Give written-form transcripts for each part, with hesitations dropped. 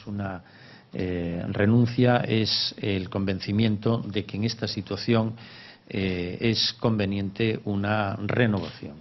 es una renuncia, es el convencimiento de que en esta situación es conveniente una renovación.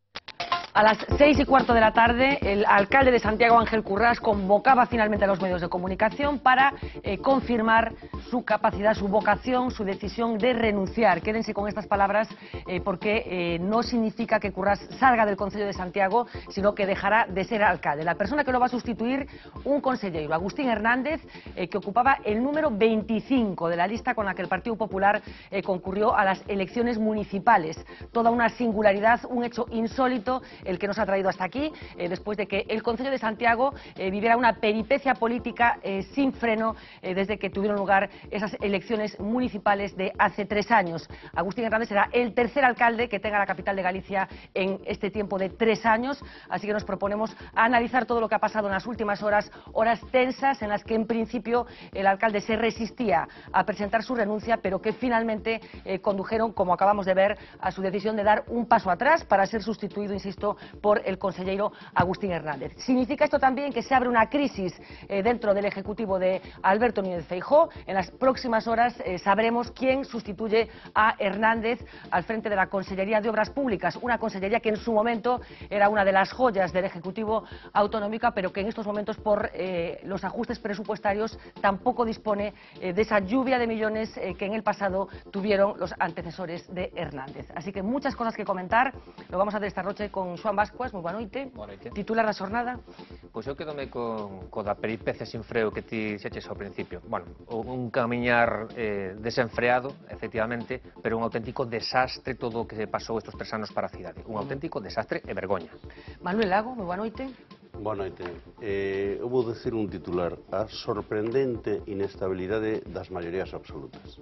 A las 6:15 de la tarde, el alcalde de Santiago, Ángel Currás, convocaba finalmente a los medios de comunicación para confirmar su capacidad, su vocación, su decisión de renunciar. Quédense con estas palabras porque no significa que Currás salga del Concello de Santiago, sino que dejará de ser alcalde. La persona que lo va a sustituir, un consellero, Agustín Hernández, que ocupaba el número 25 de la lista con la que el Partido Popular concurrió a las elecciones municipales. Toda una singularidad, un hecho insólito, el que nos ha traído hasta aquí, después de que el Concello de Santiago viviera una peripecia política sin freno desde que tuvieron lugar esas elecciones municipales de hace 3 años. Agustín Hernández será el tercer alcalde que tenga la capital de Galicia en este tiempo de 3 años, así que nos proponemos analizar todo lo que ha pasado en las últimas horas, horas tensas en las que en principio el alcalde se resistía a presentar su renuncia, pero que finalmente condujeron, como acabamos de ver, a su decisión de dar un paso atrás para ser sustituido, insisto, por el consellero Agustín Hernández. Significa esto también que se abre una crisis dentro del Ejecutivo de Alberto Núñez Feijóo. En las próximas horas sabremos quién sustituye a Hernández al frente de la Consellería de Obras Públicas, una consellería que en su momento era una de las joyas del Ejecutivo autonómico, pero que en estos momentos, por los ajustes presupuestarios, tampoco dispone de esa lluvia de millones que en el pasado tuvieron los antecesores de Hernández. Así que muchas cosas que comentar. Lo vamos a hacer esta noche con Xoán Bascuas. Moi boa noite. Titular da xornada. Pois eu quedome da peripecia sin freo que ti xeches ao principio. Bueno, un camiñar desenfreado, efectivamente, pero un auténtico desastre todo o que pasou estes 3 anos para a cidade. Un auténtico desastre e vergoña. Manuel Lago, moi boa noite. Boa noite. Eu vou dicir un titular: a sorprendente inestabilidade das maiorías absolutas.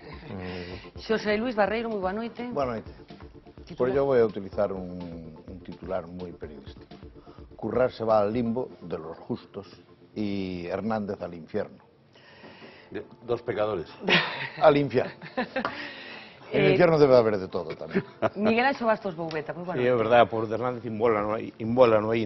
Xosé Luis Barreiro, moi boa noite. Boa noite. Pues yo voy a utilizar un titular muy periodístico. Currás se va al limbo de los justos y Hernández al infierno. Dos pecadores. Al infierno. En el infierno debe haber de todo tamén. Miguel Anxo Bastos Boubeta, moi boa noite. Sí, é verdade, por Hernández imbólano aí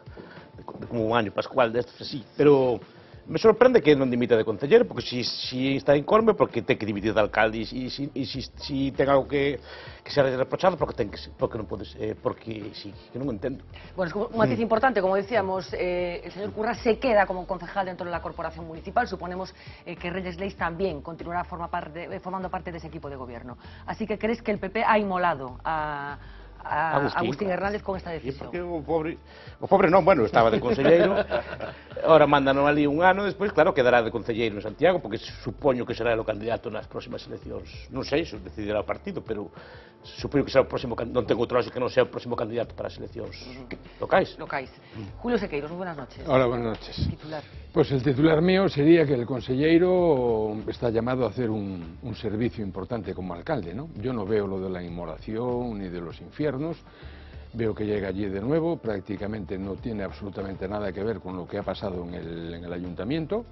como un año pascual destes así, pero me sorprende que non dimita de concellero, porque si está incorme, porque ten que dimitir de alcalde, e si ten algo que ser reprochado, porque non podes, porque si, que non entendo. Bueno, es un matiz importante, como decíamos, el señor Currás se queda como concejal dentro de la corporación municipal. Suponemos que Reyes Leis también continuará formando parte de ese equipo de gobierno. Así que, ¿crees que el PP ha inmolado a Agustín Hernández con esta decisión? Porque o pobre non, bueno, estaba de conselleiro, ahora mandan ali un ano, despois, claro, quedará de conselleiro en Santiago, porque supoño que será o candidato nas próximas eleccións. Non sei, se decidirá o partido, pero supoño que será o próximo, non tengo outro que non sea o próximo candidato para as eleccións locais. Julio Sequeiros, muy buenas noches. Hola, buenas noches. Titular. Pues el titular mío sería que el consellero está llamado a hacer un servicio importante como alcalde, ¿no? Yo no veo lo de la inmolación ni de los infiernos, veo que llega allí de nuevo, prácticamente no tiene absolutamente nada que ver con lo que ha pasado en el ayuntamiento,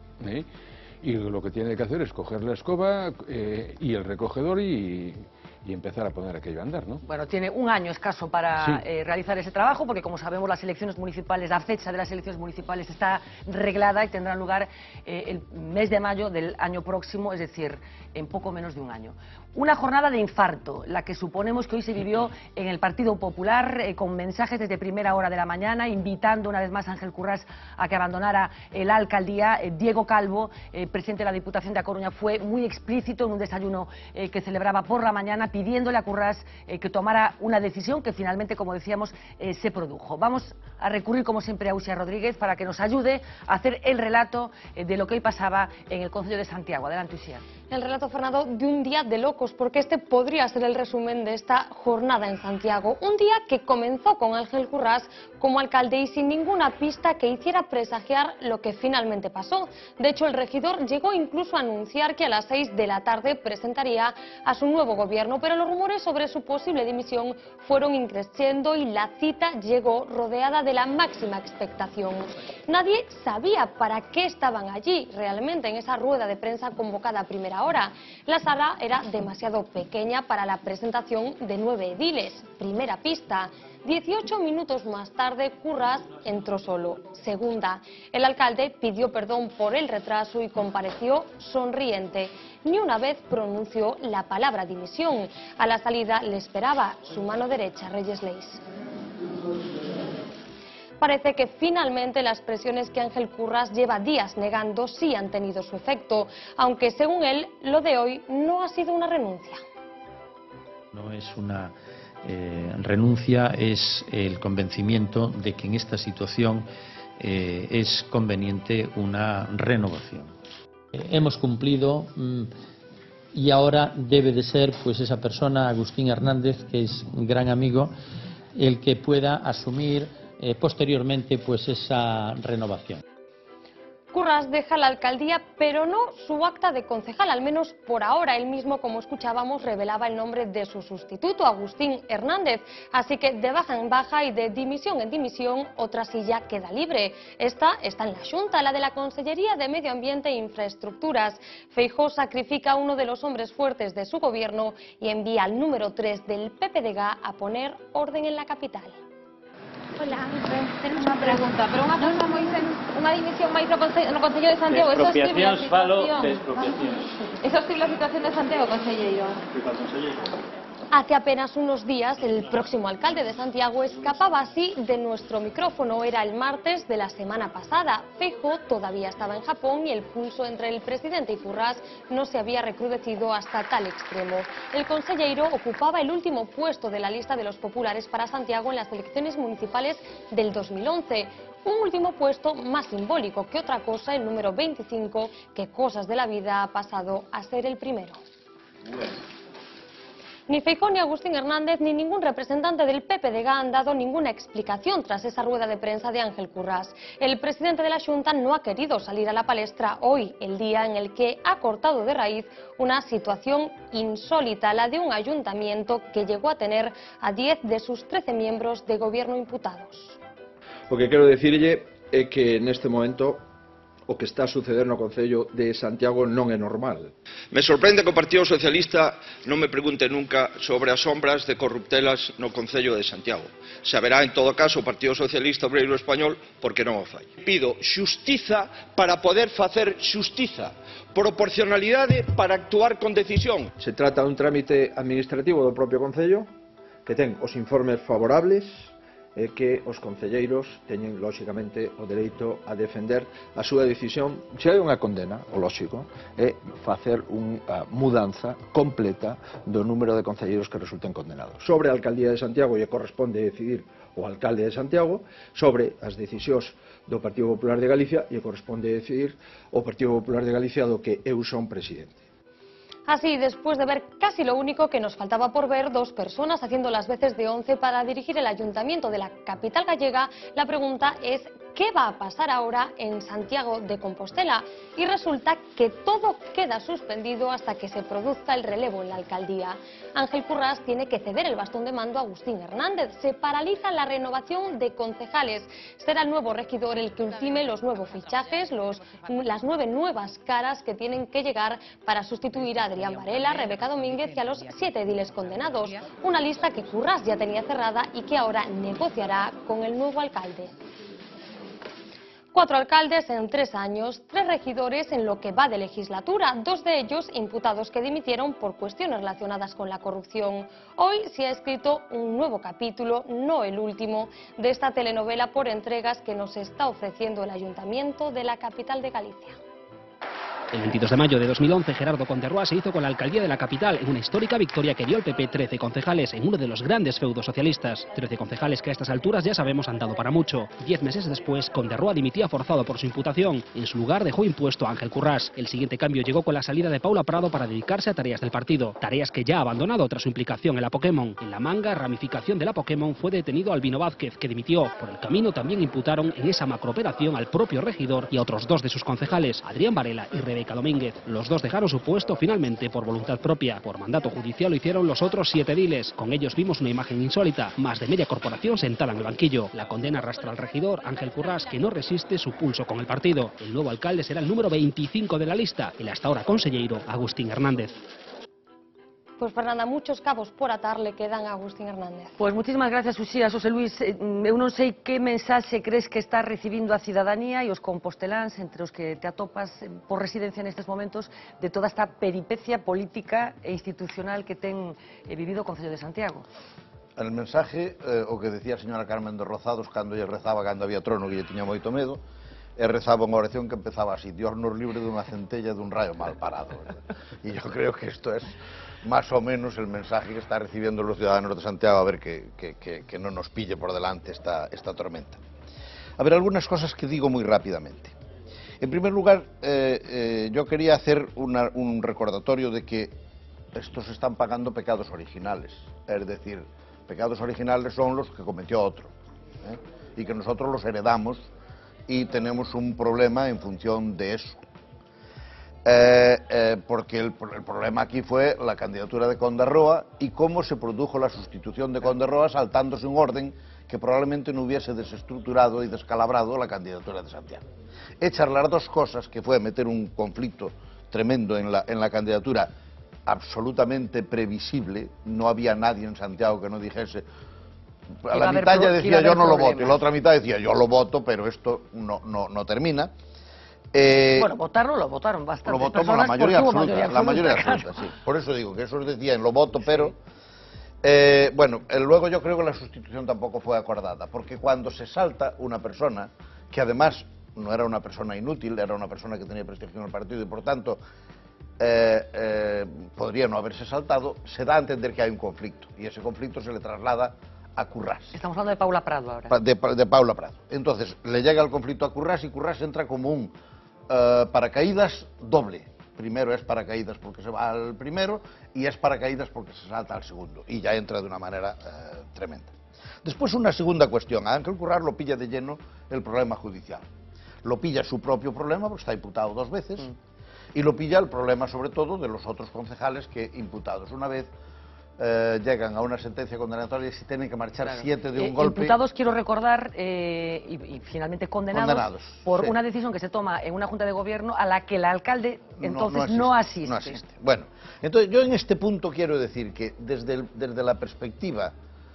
y lo que tiene que hacer es coger la escoba y el recogedor y empezar a poner aquello a andar, ¿no? Bueno, tiene un año escaso para realizar ese trabajo, porque como sabemos las elecciones municipales, la fecha de las elecciones municipales está reglada y tendrán lugar el mes de mayo del año próximo, es decir, en poco menos de un año. Una jornada de infarto, la que suponemos que hoy se vivió en el Partido Popular, con mensajes desde primera hora de la mañana, invitando una vez más a Ángel Currás a que abandonara la alcaldía. Diego Calvo, presidente de la Diputación de A Coruña, fue muy explícito en un desayuno que celebraba por la mañana, pidiéndole a Currás que tomara una decisión que finalmente, como decíamos, se produjo. Vamos a recurrir, como siempre, a Uxía Rodríguez para que nos ayude a hacer el relato de lo que hoy pasaba en el Concello de Santiago. Adelante, Uxía. El relato, Fernando, de un día de locos, porque este podría ser el resumen de esta jornada en Santiago. Un día que comenzó con Ángel Currás como alcalde y sin ninguna pista que hiciera presagiar lo que finalmente pasó. De hecho, el regidor llegó incluso a anunciar que a las 6 de la tarde presentaría a su nuevo gobierno, pero los rumores sobre su posible dimisión fueron increciendo y la cita llegó rodeada de la máxima expectación. Nadie sabía para qué estaban allí realmente en esa rueda de prensa convocada a primera hora. La sala era demasiado demasiado pequeña para la presentación de 9 ediles. Primera pista. 18 minutos más tarde, Currás entró solo. Segunda, el alcalde pidió perdón por el retraso y compareció sonriente. Ni una vez pronunció la palabra dimisión. A la salida le esperaba su mano derecha, Reyes Leis. Parece que finalmente las presiones que Ángel Currás lleva días negando sí han tenido su efecto, aunque según él, lo de hoy no ha sido una renuncia. No es una renuncia, es el convencimiento de que en esta situación es conveniente una renovación. Hemos cumplido y ahora debe de ser pues esa persona, Agustín Hernández, que es un gran amigo, el que pueda asumir posteriormente pues esa renovación. Currás deja la alcaldía, pero no su acta de concejal, al menos por ahora. Él mismo, como escuchábamos, revelaba el nombre de su sustituto, Agustín Hernández. Así que de baja en baja y de dimisión en dimisión, otra silla queda libre. Esta está en la Xunta, la de la Consellería de Medio Ambiente e Infraestructuras. Feijóo sacrifica a uno de los hombres fuertes de su gobierno y envía al número 3 del PPDG a poner orden en la capital. Hola, tenemos unha pregunta, pero unha cousa moi unha dimisión máis no Concello de Santiago. Expropiacións, falo de expropiacións. Eso é la situación de Santiago, conselleiro. Hace apenas unos días, el próximo alcalde de Santiago escapaba así de nuestro micrófono. Era el martes de la semana pasada. Feijóo todavía estaba en Japón y el pulso entre el presidente y Currás no se había recrudecido hasta tal extremo. El conselleiro ocupaba el último puesto de la lista de los populares para Santiago en las elecciones municipales del 2011. Un último puesto más simbólico que otra cosa, el número 25, que cosas de la vida ha pasado a ser el primero. Ni Feijóo, ni Agustín Hernández, ni ningún representante del PPDG han dado ninguna explicación tras esa rueda de prensa de Ángel Currás. El presidente de la Xunta no ha querido salir a la palestra hoy, el día en el que ha cortado de raíz una situación insólita, la de un ayuntamiento que llegó a tener a 10 de sus 13 miembros de gobierno imputados. O que quero dicirlle é que neste momento o que está a suceder no Concello de Santiago non é normal. Me sorprende que o Partido Socialista non me pregunte nunca sobre as sombras de corruptelas no Concello de Santiago. Saberá en todo caso o Partido Socialista Obreiro Español porque non o fai. Pido xustiza para poder facer xustiza, proporcionalidade para actuar con decisión. Se trata dun trámite administrativo do propio Concello que ten os informes favorables e que os concelleiros teñen, lóxicamente, o dereito a defender a súa decisión. Se hai unha condena, o lóxico, é facer unha mudanza completa do número de concelleiros que resulten condenados. Sobre a Alcaldía de Santiago lle corresponde decidir o alcalde de Santiago, sobre as decisións do Partido Popular de Galicia lle corresponde decidir o Partido Popular de Galicia do que eu son presidente. Así, después de ver casi lo único que nos faltaba por ver, dos personas haciendo las veces de 11 para dirigir el ayuntamiento de la capital gallega, la pregunta es ¿qué va a pasar ahora en Santiago de Compostela? Y resulta que todo queda suspendido hasta que se produzca el relevo en la alcaldía. Ángel Currás tiene que ceder el bastón de mando a Agustín Hernández. Se paraliza la renovación de concejales. Será el nuevo regidor el que ultime los nuevos fichajes, las 9 nuevas caras que tienen que llegar para sustituir a Adrián Varela, Rebeca Domínguez y a los 7 ediles condenados. Una lista que Currás ya tenía cerrada y que ahora negociará con el nuevo alcalde. 4 alcaldes en 3 años, 3 regidores en lo que va de legislatura, 2 de ellos imputados que dimitieron por cuestiones relacionadas con la corrupción. Hoy se ha escrito un nuevo capítulo, no el último, de esta telenovela por entregas que nos está ofreciendo el Ayuntamiento de la capital de Galicia. El 22 de mayo de 2011, Gerardo Conterroa se hizo con la alcaldía de la capital en una histórica victoria que dio al PP 13 concejales en uno de los grandes feudos socialistas. 13 concejales que a estas alturas ya sabemos han dado para mucho. 10 meses después, Conterroa dimitía forzado por su imputación. En su lugar dejó impuesto a Ángel Currás. El siguiente cambio llegó con la salida de Paula Prado para dedicarse a tareas del partido. Tareas que ya ha abandonado tras su implicación en la Pokémon. En la manga ramificación de la Pokémon fue detenido Albino Vázquez, que dimitió. Por el camino también imputaron en esa macrooperación al propio regidor y a otros 2 de sus concejales, Adrián Varela y Rebeca Domínguez. Los 2 dejaron su puesto finalmente por voluntad propia. Por mandato judicial lo hicieron los otros 7 ediles. Con ellos vimos una imagen insólita, más de media corporación sentada en el banquillo. La condena arrastra al regidor Ángel Currás, que no resiste su pulso con el partido. El nuevo alcalde será el número 25 de la lista, el hasta ahora conselleiro Agustín Hernández. Pues Fernanda, muchos cabos por atar le quedan a Agustín Hernández. Pois muchísimas gracias, Uxía. Xosé Luis, eu non sei que mensaxe crees que está recibindo a cidadanía e os composteláns, entre os que te atopas por residencia nestes momentos, de toda esta peripecia política e institucional que ten vivido o Concello de Santiago. El mensaje, o que decía a señora Carmen de Rozados cando lle rezaba cando había trono que lle tiña moito medo, e rezaba unha oración que empezaba así: Dios nos libre dunha centella dun rayo mal parado. E yo creo que esto es más o menos el mensaje que está recibiendo los ciudadanos de Santiago, a ver que no nos pille por delante esta tormenta. A ver, algunas cosas que digo muy rápidamente. En primer lugar, yo quería hacer un recordatorio de que estos están pagando pecados originales, es decir, pecados originales son los que cometió otro, y que nosotros los heredamos y tenemos un problema en función de eso. Porque el problema aquí fue la candidatura de Conde Roa y cómo se produjo la sustitución de Conde Roa saltándose un orden que probablemente no hubiese desestructurado y descalabrado la candidatura de Santiago. Echar las dos cosas, que fue meter un conflicto tremendo en la candidatura, absolutamente previsible, no había nadie en Santiago que no dijese... A la mitad ya decía yo no lo voto, y la otra mitad decía yo lo voto, pero esto no termina. Bueno, votarlo lo votaron bastante. Lo votó la mayoría absoluta, la mayoría absoluta, sí. Por eso digo que eso decían lo voto, pero... bueno, luego yo creo que la sustitución tampoco fue acordada, porque cuando se salta una persona, que además no era una persona inútil, era una persona que tenía prestigio en el partido y por tanto podría no haberse saltado, se da a entender que hay un conflicto, y ese conflicto se le traslada a Currás. Estamos hablando de Paula Prado ahora. De Paula Prado. Entonces, le llega el conflicto a Currás y Currás entra como un paracaídas doble. Primero es paracaídas porque se va al primero y es paracaídas porque se salta al segundo. Y ya entra de una manera tremenda. Después, una segunda cuestión. A Ángel Currás lo pilla de lleno el problema judicial. Lo pilla su propio problema, porque está imputado 2 veces, y lo pilla el problema, sobre todo, de los otros concejales que, imputados una vez, llegan a una sentencia condenatoria y se tienen que marchar 7 de un golpe. Imputados, quiero recordar, y finalmente condenados por una decisión que se toma en una Junta de Gobierno a la que el alcalde entonces no asiste. Bueno, entonces yo en este punto quiero decir que desde la perspectiva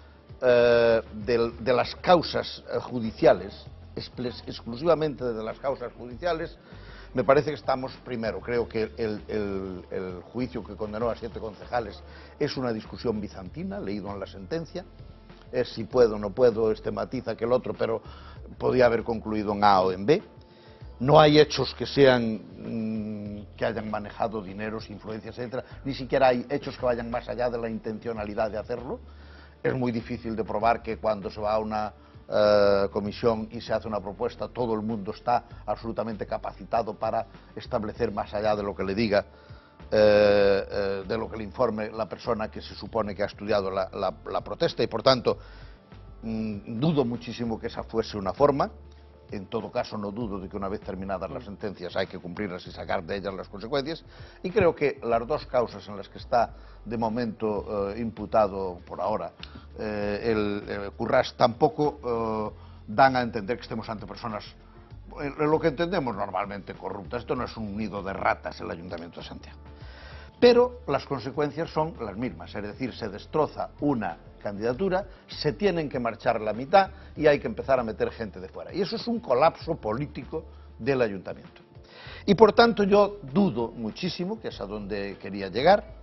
de las causas judiciales, exclusivamente de las causas judiciales, me parece que estamos, primero, creo que el juicio que condenó a 7 concejales es una discusión bizantina, leído en la sentencia, es si puedo o no puedo, este matiz, aquel otro, pero podía haber concluido en A o en B. No hay hechos que sean que hayan manejado dineros, influencias, etcétera, ni siquiera hay hechos que vayan más allá de la intencionalidad de hacerlo. Es muy difícil de probar que cuando se va a una comisión y se hace una propuesta, todo el mundo está absolutamente capacitado para establecer más allá de lo que le diga, de lo que le informe la persona que se supone que ha estudiado la protesta, y por tanto dudo muchísimo que esa fuese una forma. En todo caso, no dudo de que una vez terminadas las sentencias hay que cumplirlas y sacar de ellas las consecuencias, y creo que las dos causas en las que está de momento imputado por ahora el Currás tampoco dan a entender que estemos ante personas, lo que entendemos normalmente, corruptas. Esto no es un nido de ratas el Ayuntamiento de Santiago. Pero las consecuencias son las mismas, es decir, se destroza una candidatura, se tienen que marchar la mitad y hay que empezar a meter gente de fuera. Y eso es un colapso político del Ayuntamiento. Y por tanto yo dudo muchísimo, que es a donde quería llegar.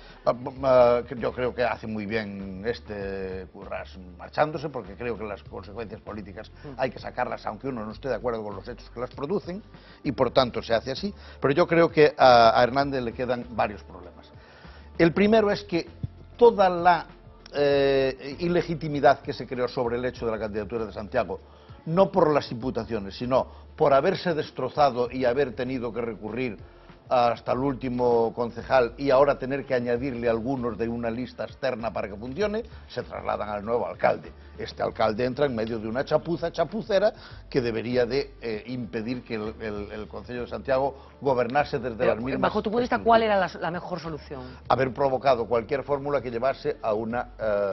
Yo creo que hace muy bien Currás marchándose, porque creo que las consecuencias políticas hay que sacarlas, aunque uno no esté de acuerdo con los hechos que las producen, y por tanto se hace así. Pero yo creo que a Hernández le quedan varios problemas. El primero es que toda la ilegitimidad que se creó sobre el hecho de la candidatura de Santiago, no por las imputaciones, sino por haberse destrozado y haber tenido que recurrir hasta el último concejal y ahora tener que añadirle algunos de una lista externa para que funcione, se trasladan al nuevo alcalde. Este alcalde entra en medio de una chapucera que debería de impedir que el Concello de Santiago gobernase desde las mismas... Bajo tu punto de vista, ¿cuál era la mejor solución? Haber provocado cualquier fórmula que llevase a una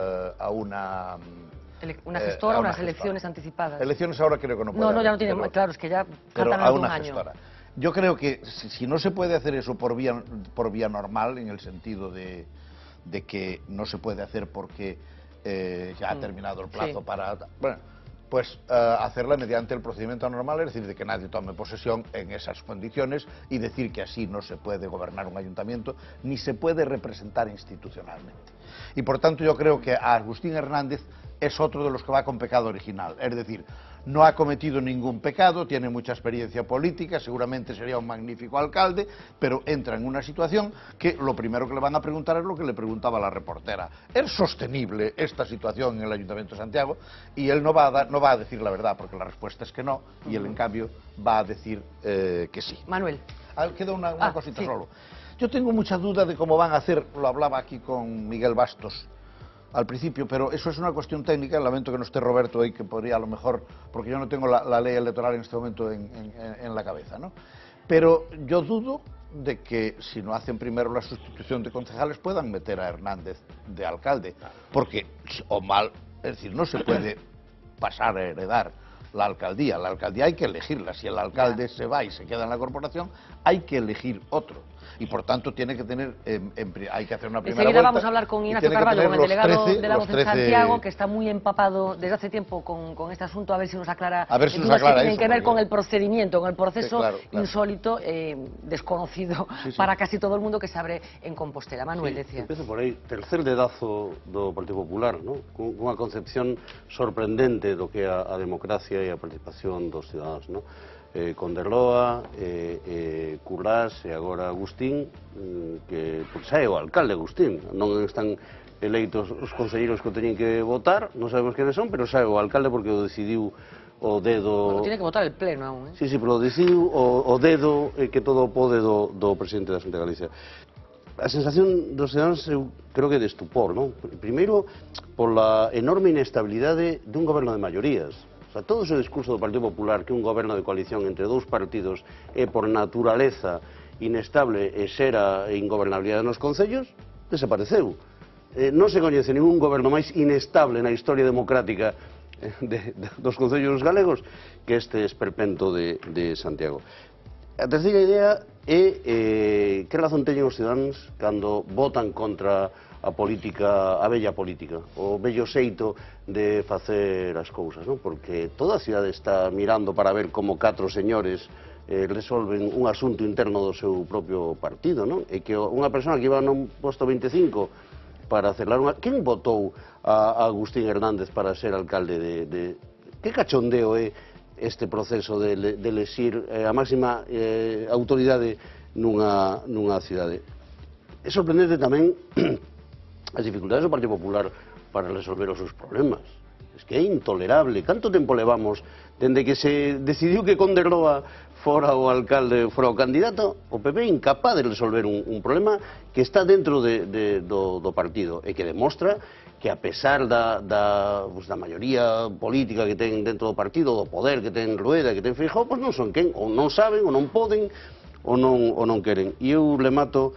gestora, unas elecciones anticipadas. Elecciones ahora creo que no puede. No, ya no tiene, claro, es que ya faltan algún año. Gestora. Yo creo que si no se puede hacer eso por vía normal, en el sentido de de que no se puede hacer porque ya ha terminado el plazo para... Bueno, pues hacerla mediante el procedimiento normal, es decir, de que nadie tome posesión en esas condiciones y decir que así no se puede gobernar un ayuntamiento ni se puede representar institucionalmente. Y por tanto yo creo que Agustín Hernández es otro de los que va con pecado original, es decir, no ha cometido ningún pecado, tiene mucha experiencia política, seguramente sería un magnífico alcalde, pero entra en una situación que lo primero que le van a preguntar es lo que le preguntaba la reportera. ¿Es sostenible esta situación en el Ayuntamiento de Santiago? Y él no va a decir la verdad, porque la respuesta es que no, y él en cambio va a decir que sí. Manuel. Queda una cosita solo. Yo tengo mucha duda de cómo van a hacer, lo hablaba aquí con Miguel Bastos al principio, pero eso es una cuestión técnica, lamento que no esté Roberto ahí, que podría a lo mejor, porque yo no tengo la ley electoral en este momento en la cabeza, ¿no? Pero yo dudo de que si no hacen primero la sustitución de concejales puedan meter a Hernández de alcalde, porque, o mal, es decir, no se puede pasar a heredar la alcaldía hay que elegirla, si el alcalde se va y se queda en la corporación, hay que elegir otro. Y por tanto tiene que tener, hay que hacer una primera vuelta. Enseguida vamos a hablar con Ignacio Carballo, con el delegado de la Voz en Santiago, que está muy empapado desde hace tiempo con este asunto, a ver si nos aclara dudas que tienen que ver con el procedimiento, con el proceso insólito, desconocido para casi todo el mundo que se abre en Compostela. Manuel, decía. Empezo por aí, tercer dedazo do Partido Popular, ¿no? Cunha concepción sorprendente do que é a democracia e a participación dos ciudadanos, ¿no? Conderloa, Currás e agora Agustín, que xa é o alcalde Agustín, non están eleitos os conselleiros que o teñen que votar, non sabemos quenes son, pero xa é o alcalde porque o decidiu o dedo... Bueno, tiene que votar el pleno aún, Sí, pero o decidiu o dedo que todo pode do presidente da Xunta de Galicia. A sensación dos ciudadanos eu creo que de estupor, non? Primeiro, pola enorme inestabilidade dun goberno de maiorías. O sea, todo ese discurso do Partido Popular que un goberno de coalición entre dous partidos é por naturaleza inestable e xera ingobernabilidade nos concellos, desapareceu. Non se coñece ningún goberno máis inestable na historia democrática dos concellos galegos que este esperpento de Santiago. A terceira idea é que razón teñen os ciudadanos cando votan contra a política, a bella política, o bello xeito de facer as cousas, non? Porque toda a cidade está mirando para ver como 4 señores resolven un asunto interno do seu propio partido, non? E que unha persona que iba no posto 25 para cerrar unha... Quen votou a Agustín Hernández para ser alcalde de... Que cachondeo é este proceso de elexir a máxima autoridade nunha cidade? É sorprendente tamén as dificultades do Partido Popular para resolver os seus problemas. Es que é intolerable. Canto tempo levamos dende que se decidiu que Conderloa fora o alcalde, fora o candidato, o PP é incapaz de resolver un problema que está dentro do partido e que demostra que a pesar da maioría política que ten dentro do partido, do poder que ten Rueda, que ten Feijóo, pois non son quen, ou non saben, ou non poden, ou non queren. E eu le mato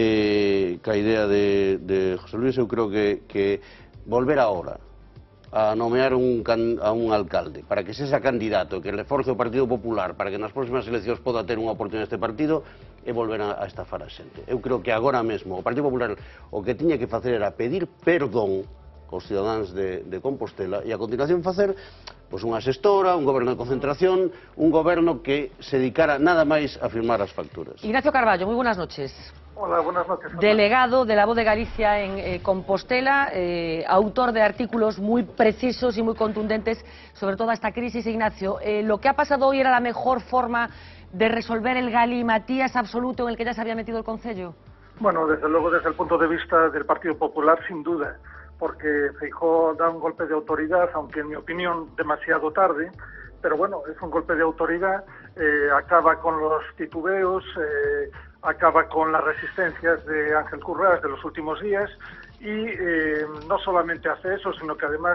ca idea de José Luis, eu creo que volver agora a nomear a un alcalde para que sexa candidato, que reforce o Partido Popular para que nas próximas eleccións poda ter unha oportunidade este partido, é volver a estafar a xente. Eu creo que agora mesmo o Partido Popular o que tiña que facer era pedir perdón aos cidadáns de Compostela e a continuación facer pois unha xestora, un goberno de concentración, un goberno que se dedicara nada máis a firmar as facturas. Ignacio Carballo, muy buenas noches. Hola, buenas noches. Delegado de la Voz de Galicia en Compostela, autor de artículos muy precisos y muy contundentes sobre toda esta crisis. Ignacio, ¿lo que ha pasado hoy era la mejor forma de resolver el galimatías absoluto en el que ya se había metido el Concello? Bueno, desde luego desde el punto de vista del Partido Popular, sin duda, porque Feijóo da un golpe de autoridad, aunque en mi opinión demasiado tarde, pero bueno, es un golpe de autoridad, acaba con los titubeos, acaba con las resistencias de Ángel Currás de los últimos días y no solamente hace eso, sino que además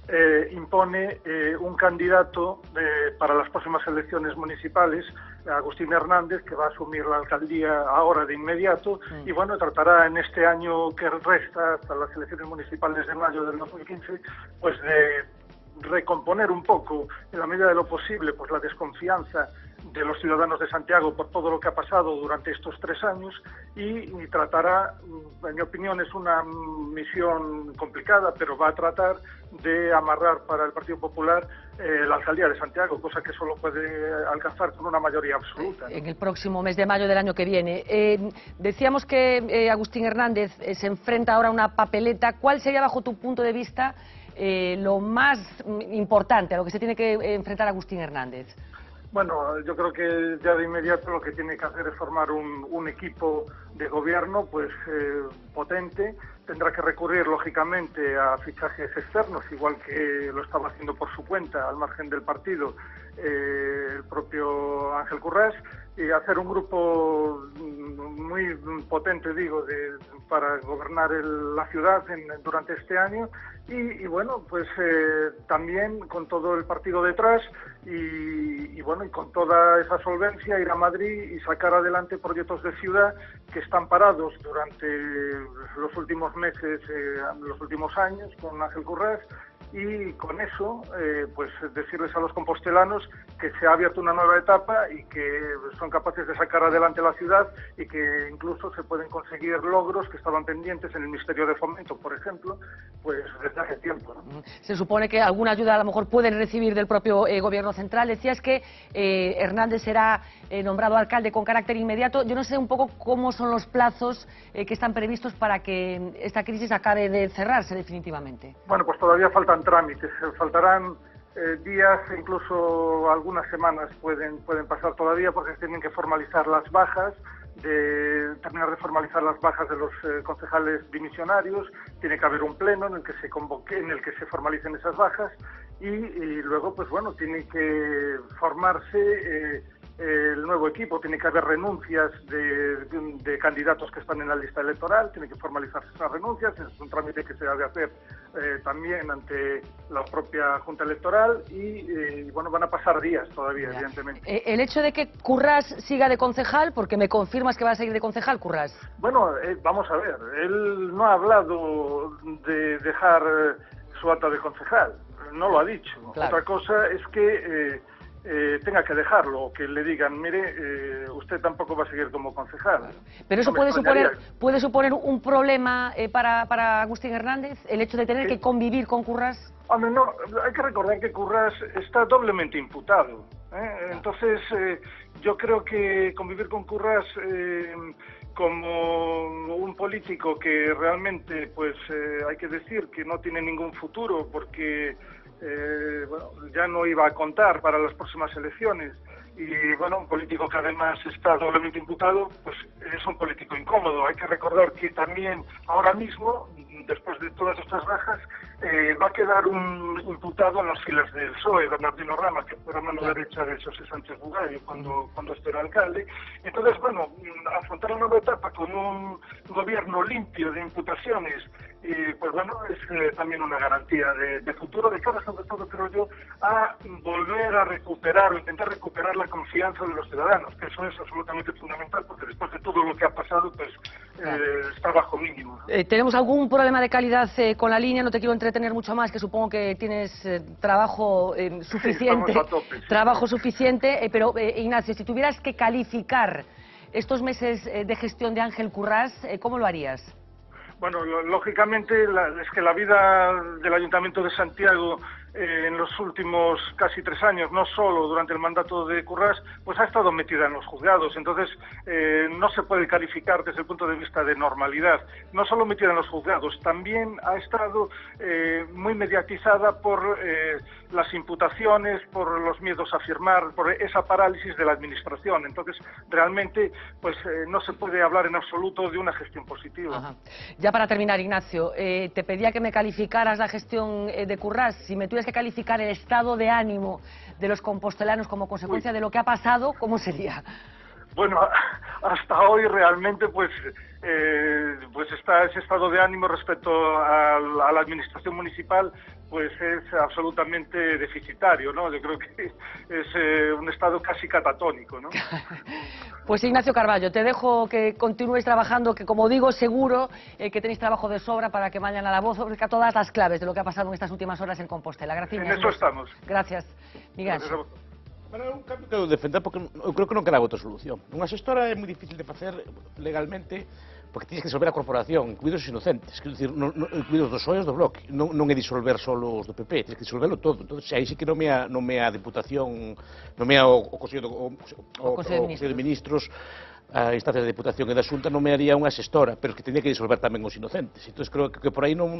impone un candidato para las próximas elecciones municipales, Agustín Hernández, que va a asumir la alcaldía ahora de inmediato y bueno, tratará en este año que resta hasta las elecciones municipales de mayo del 2015 pues de recomponer un poco, en la medida de lo posible, pues la desconfianza de los ciudadanos de Santiago por todo lo que ha pasado durante estos 3 años y tratará, en mi opinión es una misión complicada, pero va a tratar de amarrar para el Partido Popular la alcaldía de Santiago, cosa que solo puede alcanzar con una mayoría absoluta, ¿no? En el próximo mes de mayo del año que viene. Decíamos que Agustín Hernández se enfrenta ahora a una papeleta. ¿Cuál sería, bajo tu punto de vista, lo más importante a lo que se tiene que enfrentar Agustín Hernández? Bueno, yo creo que ya de inmediato lo que tiene que hacer es formar un equipo de gobierno pues potente. Tendrá que recurrir lógicamente a fichajes externos, igual que lo estaba haciendo por su cuenta al margen del partido el propio Ángel Currás, y hacer un grupo muy potente, digo, para gobernar la ciudad durante este año y bueno, pues también con todo el partido detrás y bueno, y con toda esa solvencia ir a Madrid y sacar adelante proyectos de ciudad que están parados durante los últimos meses, los últimos años con Ángel Currás, y con eso pues decirles a los compostelanos que se ha abierto una nueva etapa y que son capaces de sacar adelante la ciudad y que incluso se pueden conseguir logros que estaban pendientes en el Ministerio de Fomento, por ejemplo, pues desde hace tiempo, ¿no? Se supone que alguna ayuda a lo mejor pueden recibir del propio Gobierno central. Decías que Hernández será nombrado alcalde con carácter inmediato. Yo no sé un poco cómo son los plazos que están previstos para que esta crisis acabe de cerrarse definitivamente. Bueno, pues todavía faltan trámites, faltarán días, incluso algunas semanas pueden pasar todavía, porque tienen que formalizar las bajas, terminar de formalizar las bajas de los concejales dimisionarios. Tiene que haber un pleno en el que se convoque, en el que se formalicen esas bajas y luego, pues bueno, tiene que formarse el nuevo equipo, tiene que haber renuncias de candidatos que están en la lista electoral, tiene que formalizarse esas renuncias, es un trámite que se ha de hacer también ante la propia Junta Electoral y bueno, van a pasar días todavía, evidentemente. El hecho de que Currás siga de concejal, porque me confirmas que va a seguir de concejal, Currás. Bueno, vamos a ver, él no ha hablado de dejar su acta de concejal, no lo ha dicho. Claro. Otra cosa es que tenga que dejarlo, o que le digan, mire, usted tampoco va a seguir como concejal. Claro. Pero eso puede suponer un problema para Agustín Hernández, el hecho de tener que convivir con Currás. Hombre, no, hay que recordar que Currás está doblemente imputado, entonces yo creo que convivir con Currás como un político que realmente, pues hay que decir que no tiene ningún futuro, porque bueno, ya no iba a contar para las próximas elecciones y bueno, un político que además está doblemente imputado, pues es un político incómodo. Hay que recordar que también ahora mismo, después de todas estas bajas, va a quedar un imputado en las filas del PSOE, Bernardino Rama, que fue la mano derecha de José Sánchez Bugallo cuando este era alcalde. Entonces, bueno, afrontar una nueva etapa con un gobierno limpio de imputaciones, pues bueno, es también una garantía de futuro, de cara sobre todo, creo yo, a volver a recuperar o intentar recuperar la confianza de los ciudadanos, que eso es absolutamente fundamental, porque después de todo lo que ha pasado, pues está bajo mínimo, ¿no? ¿Tenemos algún problema de calidad con la línea? No te quiero entretener mucho más, que supongo que tienes trabajo suficiente. Sí, estamos a tope, sí. Trabajo suficiente, pero Ignacio, si tuvieras que calificar estos meses de gestión de Ángel Currás, ¿cómo lo harías? Bueno, lógicamente es que la vida del Ayuntamiento de Santiago en los últimos casi 3 años, no solo durante el mandato de Currás, pues ha estado metida en los juzgados. Entonces no se puede calificar desde el punto de vista de normalidad. No solo metida en los juzgados, también ha estado muy mediatizada por las imputaciones, por los miedos a firmar, por esa parálisis de la administración. Entonces realmente pues no se puede hablar en absoluto de una gestión positiva. Ajá. Ya para terminar, Ignacio, te pedía que me calificaras la gestión de Currás. Si me tuvieras que calificar el estado de ánimo de los compostelanos como consecuencia de lo que ha pasado, ¿cómo sería? Bueno, hasta hoy realmente pues está ese estado de ánimo respecto a la administración municipal, pues es absolutamente deficitario, ¿no? Yo creo que es un estado casi catatónico, ¿no? Pues Ignacio Carballo, te dejo que continúes trabajando, que como digo, seguro que tenéis trabajo de sobra para que vayan a la voz sobre todas las claves de lo que ha pasado en estas últimas horas en Compostela. Gracias. En eso estamos. Gracias, Miguel. Gracias a vos. Pero é un cambio que eu defender porque eu creo que non queda outra solución. Unha xestora é moi difícil de facer legalmente porque tienes que disolver a corporación, incluídos os inocentes, quero dicir, incluídos os soios do bloque, non é disolver solo os do PP, tienes que disolverlo todo. Entón, aí sí que non é a Diputación, non é o Consello de Ministros, a instancia de Diputación e da Xunta non me haría unha xestora, pero que tenía que disolver tamén os inocentes. Entón, creo que por aí non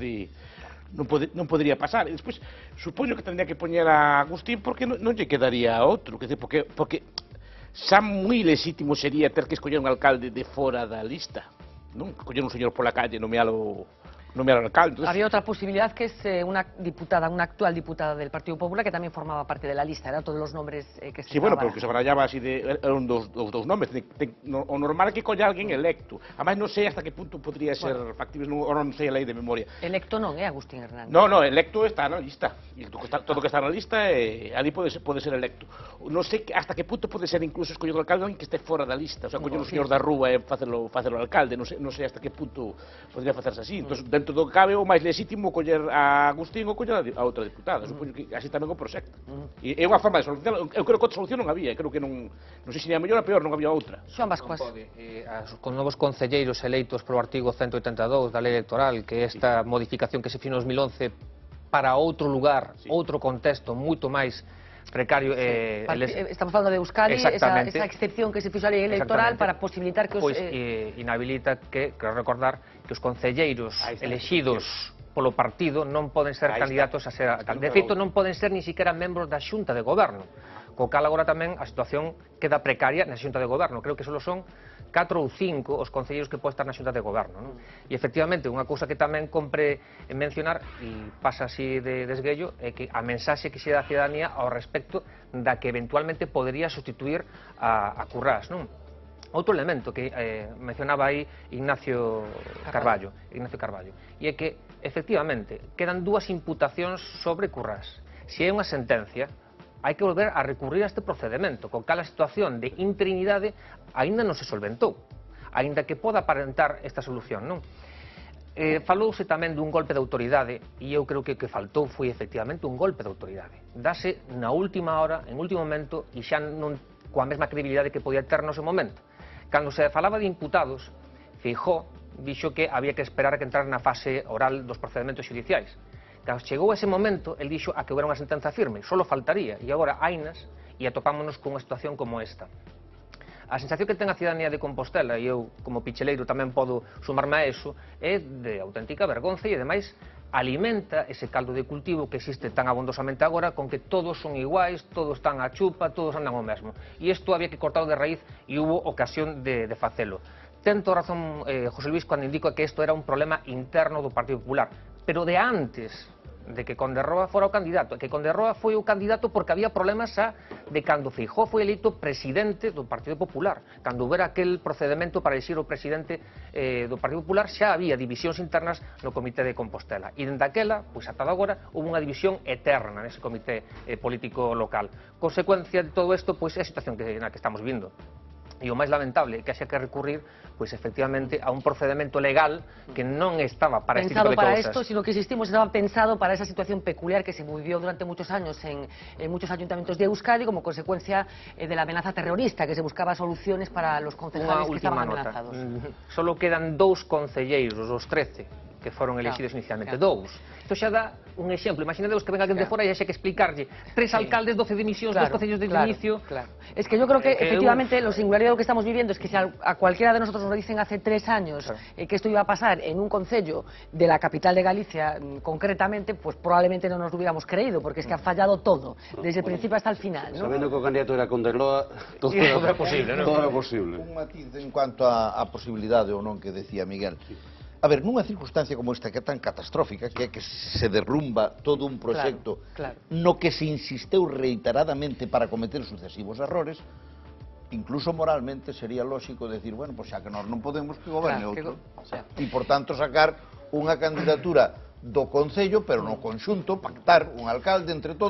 podería pasar. E despois, supoño que tendría que poñer a Agustín porque non lle quedaría outro, porque xa moi legítimo sería ter que escoller un alcalde de fora da lista, non? Coller un señor pola calle, nomealo alcalde. Entonces... Había otra posibilidad que es una actual diputada del Partido Popular que también formaba parte de la lista, eran todos los nombres que se... Sí, bueno, pero que se barallaba así eran dos nombres, o normal que colla alguén electo. Además non sei hasta que punto podría ser factible, non sei a lei de memoria. Electo non é Agustín Hernández. No, electo está na lista, todo que está na lista ali pode ser electo. Non sei hasta que punto pode ser incluso escollido alcalde alguén que este fora da lista, o sea, coller un señor da rúa e facelo alcalde, non sei hasta que punto podría facerse así. Entón, dentro do que cabe o máis legítimo coller a Agustín ou coller a outra diputada, supoño que así tamén o proxecta. E é unha forma de solucionar, eu creo que outra solución non había, creo que non sei se sería mellor ou peor, non había outra. Xoan Bascuas. Con novos concelleiros eleitos polo artigo 182 da lei electoral, que esta modificación que se fixo en 2011 para outro lugar, outro contexto moito máis precario. Estamos falando de Euskadi, esa excepción que se fixo a lei electoral para posibilitar que os... Pois inhabilita que, quero recordar, que os concelleiros elexidos polo partido non poden ser candidatos a ser alcalde. De feito, non poden ser ni siquiera membros da Xunta de Goberno. Co cal agora tamén a situación queda precaria na Xunta de Goberno. Creo que só son 4 ou 5 os concelleiros que poden estar na Xunta de Goberno. E efectivamente, unha cousa que tamén compre mencionar, e pasa así de desguello, é que a mensaxe que se dá a cidadanía ao respecto da que eventualmente podería sustituir a Currás, non? Outro elemento que mencionaba aí Ignacio Carballo, e é que, efectivamente, quedan dúas imputacións sobre Currás. Se é unha sentencia, hai que volver a recurrir a este procedimento, con cal a situación de interinidade aínda non se solventou, aínda que poda aparentar esta solución, non? Falouse tamén dun golpe de autoridade, e eu creo que o que faltou foi efectivamente un golpe de autoridade. Dase na última hora, en último momento, e xa non coa mesma credibilidade que podía ter no seu momento. Cando se falaba de imputados, Feijóo dixo que había que esperar a que entrar na fase oral dos procedimentos xudiciais. Cando chegou ese momento, el dixo a que houbera unha sentenza firme, só faltaría, e agora hainas, e atopámonos con unha situación como esta. A sensación que ten a cidadanía de Compostela, e eu como picheleiro tamén podo sumarme a eso, é de auténtica vergonza e ademais alimenta ese caldo de cultivo que existe tan abondosamente agora con que todos son iguais, todos están a chupa, todos andan o mesmo. E isto había que cortarlo de raíz e hubo ocasión de facelo. Tento razón, José Luis, cando indica que isto era un problema interno do Partido Popular, pero de antes de que Conde Roa fora o candidato, que Conde Roa foi o candidato porque había problemas xa de cando Feijóo foi eleito presidente do Partido Popular. Cando houbera aquel procedimento para elixir o presidente do Partido Popular, xa había divisións internas no Comité de Compostela. E dende aquela, pois ata agora, houve unha división eterna nese comité político local. Consecuencia de todo isto, pois é a situación na que estamos vindo. E o máis lamentable é que haxa que recurrir, pois efectivamente, a un procedimento legal que non estaba para este tipo de cousas. Pensado para esto, sino que insistimos, estaba pensado para esa situación peculiar que se vivió durante muchos años en muchos ayuntamientos de Euskadi como consecuencia de la amenaza terrorista, que se buscaba soluciones para los concejales que estaban amenazados. Solo quedan 2 concelleiros, os 13, que foron elegidos inicialmente, 2. Isto xa dá un exemplo, imaginedeos que venga alguén de fora e xa que explicarlle 3 alcaldes, 12 dimisións, 2 concellos de inicio. Es que yo creo que efectivamente lo singularidad que estamos viviendo es que si a cualquiera de nosotros nos dicen hace 3 años que esto iba a pasar en un concello de la capital de Galicia concretamente, pues probablemente no nos lo hubiéramos creído, porque es que ha fallado todo, desde el principio hasta el final, ¿no? Sabiendo que o candidato era Conde Roa, todo era posible, ¿no? Todo era posible. Un matiz en cuanto a posibilidade ou non que decía Miguel. A ver, nunha circunstancia como esta que é tan catastrófica, que é que se derrumba todo un proxecto no que se insisteu reiteradamente para cometer sucesivos errores, incluso moralmente sería lógico decir, bueno, pues xa que nós non podemos que goberne outro. E, por tanto, sacar unha candidatura do Concello, pero no conxunto, pactar un alcalde entre todos,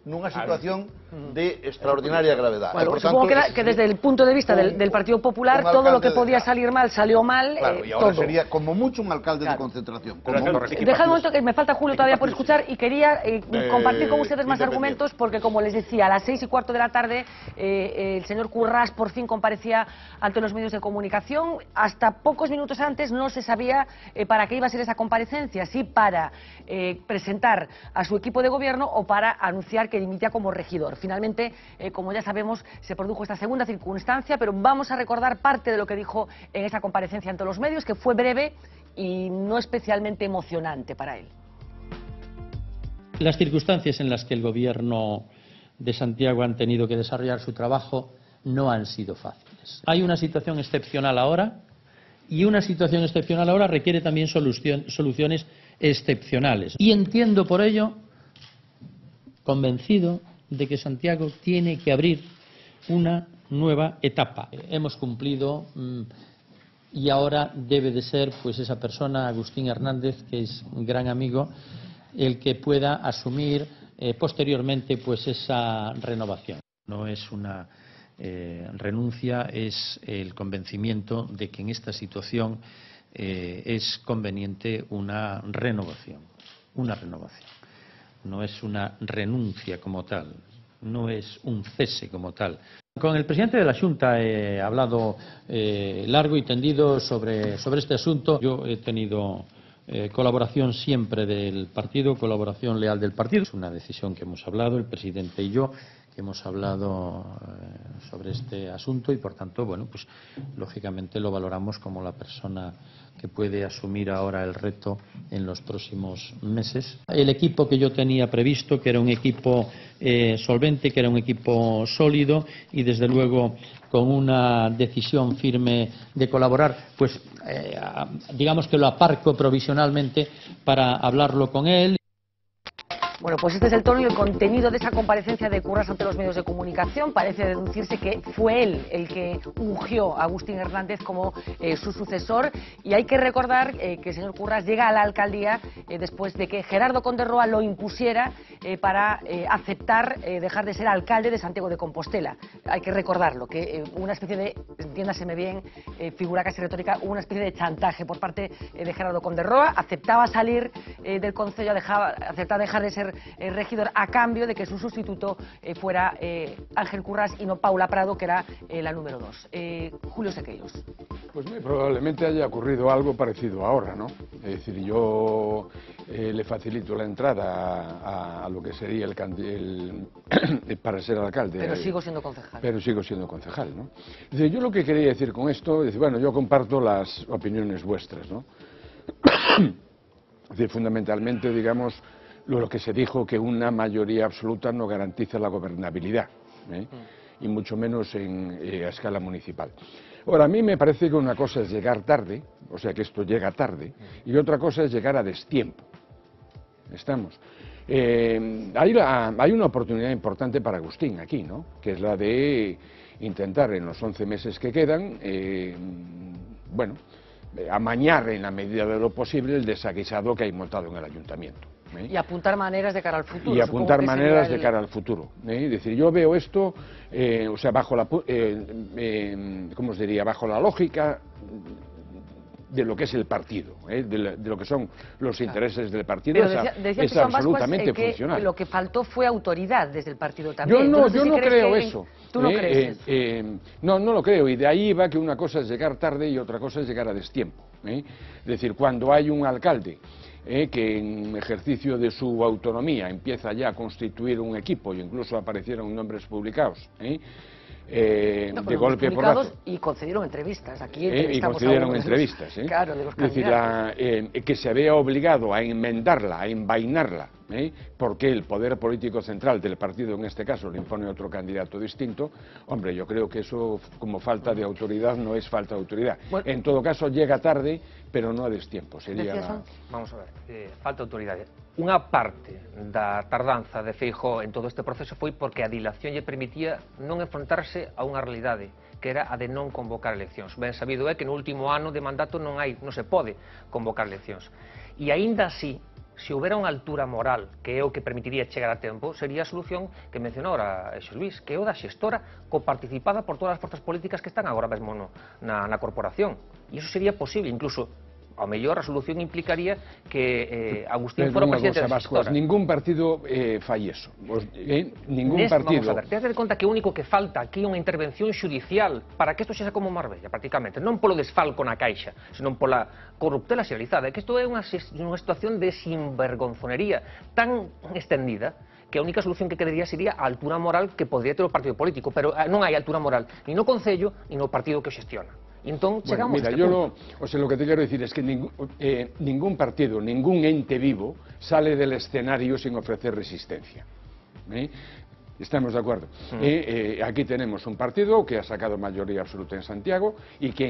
nunha situación de extraordinaria gravedade. Bueno, supongo que desde el punto de vista del Partido Popular todo lo que podía salir mal salió mal. Claro, y ahora todo. sería como mucho un alcalde de concentración. Dejad un momento que me falta Julio todavía por escuchar y quería compartir con ustedes más argumentos porque, como les decía, a las 6:15 de la tarde el señor Currás por fin comparecía ante los medios de comunicación. Hasta pocos minutos antes no se sabía para qué iba a ser esa comparecencia, si para presentar a su equipo de gobierno o para anunciar que dimitía como regidor. Finalmente, como ya sabemos, se produjo esta segunda circunstancia, pero vamos a recordar parte de lo que dijo en esa comparecencia ante los medios, que fue breve y no especialmente emocionante para él. Las circunstancias en las que el Gobierno de Santiago han tenido que desarrollar su trabajo no han sido fáciles. Hay una situación excepcional ahora y una situación excepcional ahora requiere también soluciones excepcionales. Y entiendo por ello, convencido de que Santiago tiene que abrir una nueva etapa. Hemos cumplido y ahora debe de ser pues esa persona, Agustín Hernández, que es un gran amigo, el que pueda asumir posteriormente pues esa renovación. No es una renuncia, es el convencimiento de que en esta situación es conveniente una renovación. No es una renuncia como tal, no es un cese como tal. Con el presidente de la Xunta he hablado largo y tendido sobre este asunto. Yo he tenido colaboración siempre del partido, colaboración leal del partido. Es una decisión que hemos hablado, el presidente y yo, que hemos hablado sobre este asunto y, por tanto, bueno, pues lógicamente lo valoramos como la persona que puede asumir ahora el reto en los próximos meses. El equipo que yo tenía previsto, que era un equipo solvente, que era un equipo sólido y, desde luego, con una decisión firme de colaborar, pues digamos que lo aparco provisionalmente para hablarlo con él. Bueno, pues este es el tono y el contenido de esa comparecencia de Currás ante los medios de comunicación. Parece deducirse que fue él el que ungió a Agustín Hernández como su sucesor. Y hay que recordar que el señor Currás llega a la alcaldía después de que Gerardo Conde Roa lo impusiera para aceptar dejar de ser alcalde de Santiago de Compostela. Hay que recordarlo, que una especie de, entiéndaseme bien, figura casi retórica, una especie de chantaje por parte de Gerardo Conde Roa. Aceptaba salir del concello, aceptaba dejar de ser regidor a cambio de que su sustituto fuera Ángel Currás y no Paula Prado, que era la número 2. Julio Sequeiros. Pues muy probablemente haya ocurrido algo parecido ahora, ¿no? Es decir, yo le facilito la entrada a lo que sería para ser alcalde. Pero sigo siendo concejal. Pero sigo siendo concejal, ¿no? Es decir, yo lo que quería decir con esto, es, bueno, yo comparto las opiniones vuestras, ¿no? Es decir, fundamentalmente, digamos, lo que se dijo, que una mayoría absoluta no garantiza la gobernabilidad, y mucho menos a escala municipal. Ahora, a mí me parece que una cosa es llegar tarde, o sea que esto llega tarde, y otra cosa es llegar a destiempo. ¿Estamos? Hay una oportunidad importante para Agustín aquí, ¿no? Que es la de intentar en los 11 meses que quedan, bueno, amañar en la medida de lo posible el desaguisado que hay montado en el ayuntamiento. Y apuntar maneras de cara al futuro. Y apuntar maneras de cara al futuro. Es decir, yo veo esto, o sea, bajo la, ¿cómo os diría? Bajo la lógica de lo que es el partido, de lo que son los intereses del partido. Pero es absolutamente funcional. Lo que faltó fue autoridad desde el partido también. Yo no creo eso. ¿Tú no crees eso? No lo creo, y de ahí va que una cosa es llegar tarde y otra cosa es llegar a destiempo. Es decir, cuando hay un alcalde que en ejercicio de su autonomía empieza ya a constituir un equipo, y incluso aparecieron nombres publicados, de golpe porrazo. Y concedieron entrevistas. Aquí y concedieron entrevistas. Claro, de los candidatos. Es decir, que se vea obligado a enmendarla, a envainarla, porque el poder político central del partido, en este caso, le impone otro candidato distinto. Hombre, yo creo que eso, como falta de autoridad, no es falta de autoridad. Bueno, en todo caso, llega tarde, pero no a destiempo. Vamos a ver, falta de autoridade. Unha parte da tardanza de Feijóo en todo este proceso foi porque a dilación lle permitía non enfrontarse a unha realidade, que era a de non convocar eleccións. Ben sabido é que no último ano de mandato non se pode convocar eleccións. E aínda así, se houbera unha altura moral que é o que permitiría chegar a tempo, sería a solución que mencionou ahora Xosé Luis, que é o da xestora coparticipada por todas as forzas políticas que están agora mesmo na corporación. E iso sería posible, incluso ao mellor a solución implicaría que Agustín fora o presidente da xestora. Ningún partido fai eso. Ningún partido. Vamos a ver, te das conta que o único que falta aquí é unha intervención xudicial para que isto sexa como Marbella, prácticamente. Non polo desfalco na caixa, senón pola corruptela xeneralizada. Que isto é unha situación de sinvergonzonería tan extendida que a única solución que quedaría sería a altura moral que podría ter o partido político, pero non hai altura moral ni no Concello ni no partido que o xestiona. Entón, chegamos mira, a este punto. Lo que te quiero decir es que ningún partido, ningún ente vivo sale del escenario sin ofrecer resistencia. Estamos de acuerdo. Aquí tenemos un partido que ha sacado mayoría absoluta en Santiago y que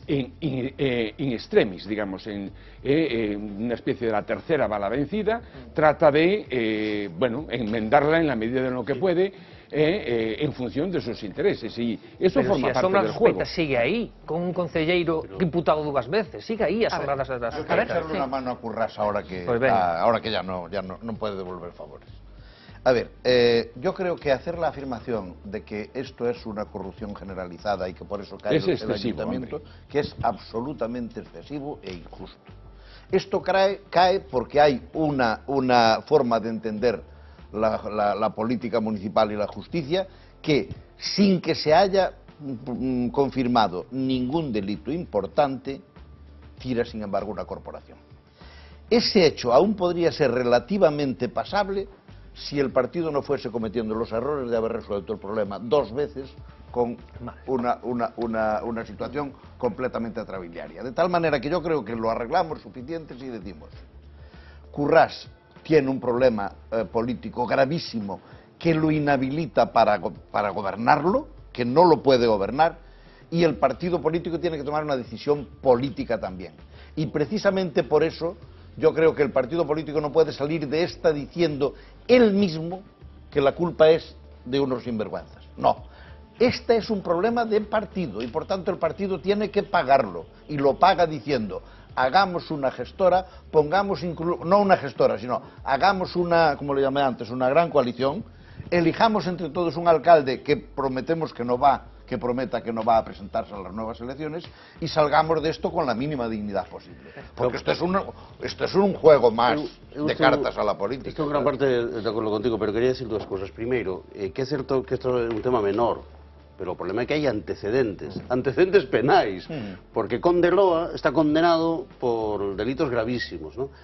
en extremis, digamos, en una especie de la tercera bala vencida, trata de, enmendarla en la medida de lo que puede, en función de sus intereses, y eso forma parte del juego. Pero sigue aí, con un concelleiro imputado 2 veces, sigue aí a sombra das sospeitas. Quiero echarle una mano a Currás ahora que ya no puede devolver favores. A ver, yo creo que hacer la afirmación de que esto es una corrupción generalizada y que por eso cae el ayuntamiento, que es absolutamente excesivo e injusto. Esto cae porque hay una forma de entender la política municipal y la justicia que, sin que se haya confirmado ningún delito importante, tira sin embargo una corporación. Ese hecho aún podría ser relativamente pasable si el partido no fuese cometiendo los errores de haber resuelto el problema 2 veces con una situación completamente atrabiliaria. De tal manera que yo creo que lo arreglamos suficiente si decimos: Currás tiene un problema político gravísimo que lo inhabilita para gobernarlo, que no lo puede gobernar, y el partido político tiene que tomar una decisión política también. Y precisamente por eso yo creo que el partido político no puede salir de esta diciendo él mismo que la culpa es de unos sinvergüenzas. No, este es un problema de partido y por tanto el partido tiene que pagarlo, y lo paga diciendo: hagamos una gestora, pongamos no una gestora, sino hagamos una, como le llamé antes, una gran coalición, elijamos entre todos un alcalde que prometemos que prometa que no va a presentarse a las nuevas elecciones, y salgamos de esto con la mínima dignidad posible. Porque esto es un juego más de cartas a la política. Estoy en gran parte de acuerdo contigo, pero quería decir 2 cosas. Primero, que es cierto que esto es un tema menor, pero el problema es que hay antecedentes penais, porque Condeloa está condenado por delitos gravísimos, ¿no?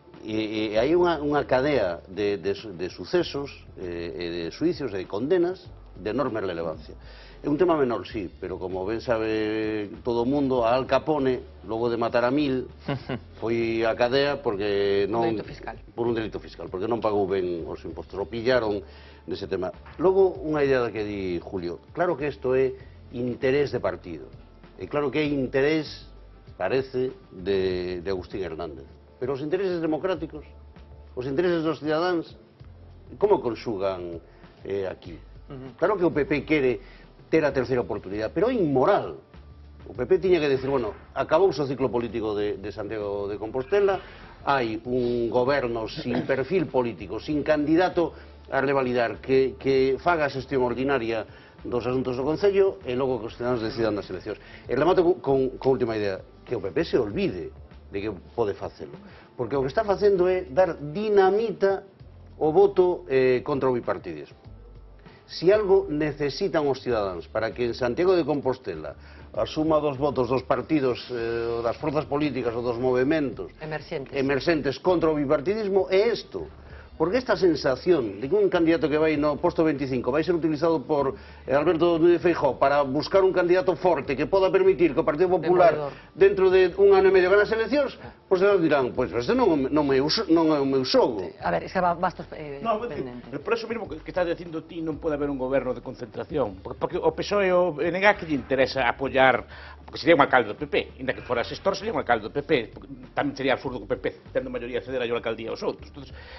Y hay unha cadea de sucesos, de xuicios, de condenas de enorme relevancia. É un tema menor, sí, pero como ben sabe todo o mundo, a Al Capone, logo de matar a 1000, foi a cadea porque non... Por un delito fiscal, porque non pagou ben os impostos, o pillaron nese tema. Logo, unha idea que di Julio, claro que isto é interés de partido, e claro que é interés, parece, de Agustín Hernández, pero os intereses democráticos, os intereses dos cidadáns, como conxugan aquí? Claro que o PP quere ter a terceira oportunidade, pero é inmoral. O PP tiña que decir, bueno, acabouse o ciclo político de Santiago de Compostela, hai un goberno sin perfil político, sin candidato a revalidar, que faga a xestión ordinaria dos asuntos do Concello, e logo que os ciudadanos decidan nas eleccións. E remato con última idea, que o PP se olvide de que pode facelo, porque o que está facendo é dar dinamita o voto contra o bipartidismo. Si algo necesitan os cidadáns para que en Santiago de Compostela a suma dos votos dos partidos, das forzas políticas ou dos movementos emerxentes contra o bipartidismo é isto. Porque esta sensación de que un candidato que vai no posto 25 vai ser utilizado por Alberto Núñez Feijóo para buscar un candidato forte que poda permitir que o Partido Popular dentro de 1 ano e medio gane as eleccións, pois eles dirán, pois este non é o meu xogo. A ver, es que bastos pendentes. Por eso mismo que estás dicindo ti, non pode haber un goberno de concentración, porque o PSOE e o BNG que lle interesa apoiar, porque sería un alcalde do PP, inda que fora xestor sería un alcalde do PP, tamén sería absurdo que o PP tendo maioría ceder a alcaldía aos outros. Entonces, o PP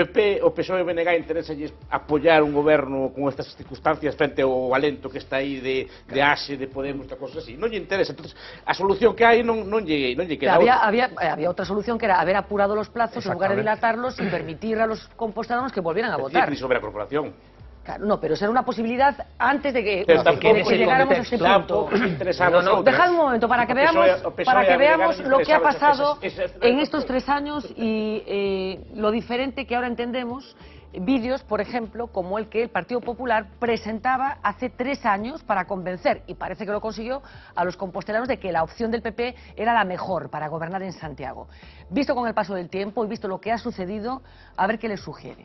PP, o PSOE e BNG interesa apoiar un goberno con estas circunstancias frente ao alento que está aí de AXE, de Podemos, de cosas así. Non lle interesa. Entonces, a solución que hai non lle queda outra. Había otra solución que era haber apurado los plazos en lugar de dilatarlos y permitir a los compostelanos que volvieran a votar. Ni sobre la corporación. Claro, no, pero esa era una posibilidad antes de que llegáramos a ese punto. Dejad un momento para que veamos lo que ha pasado en estos 3 años y lo diferente que ahora entendemos. Vídeos, por ejemplo, como el que el Partido Popular presentaba hace 3 años para convencer, y parece que lo consiguió, a los compostelanos de que la opción del PP era la mejor para gobernar en Santiago. Visto con el paso del tiempo y visto lo que ha sucedido, a ver qué les sugiere.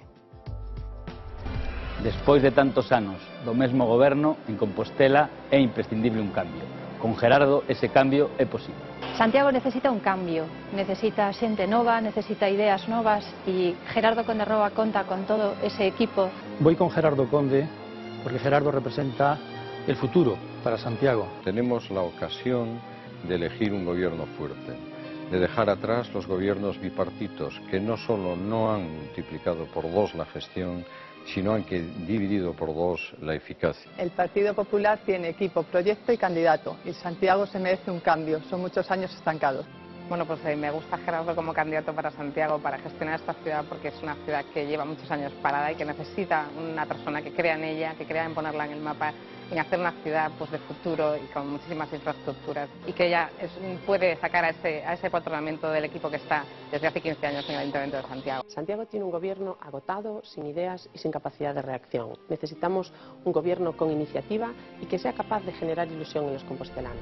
Despois de tantos anos do mesmo goberno, en Compostela é imprescindible un cambio. Con Gerardo ese cambio é posible. Santiago necesita un cambio, necesita xente nova, necesita ideas novas e Gerardo Conde Roa conta con todo ese equipo. Voy con Gerardo Conde porque Gerardo representa el futuro para Santiago. Tenemos la ocasión de elegir un gobierno fuerte, de dejar atrás los gobiernos bipartitos que no solo no han multiplicado por 2 la gestión, sino han dividido por 2 la eficacia. El Partido Popular tiene equipo, proyecto y candidato, y Santiago se merece un cambio, son muchos años estancados. Bueno, pues me gusta Gerardo como candidato para Santiago, para gestionar esta ciudad, porque es una ciudad que lleva muchos años parada y que necesita una persona que crea en ella, que crea en ponerla en el mapa, en hacer una ciudad pues de futuro y con muchísimas infraestructuras, y que ella puede sacar a ese patronamiento del equipo que está desde hace 15 años en el Ayuntamiento de Santiago. Santiago tiene un gobierno agotado, sin ideas y sin capacidad de reacción. Necesitamos un gobierno con iniciativa y que sea capaz de generar ilusión en los compostelanos.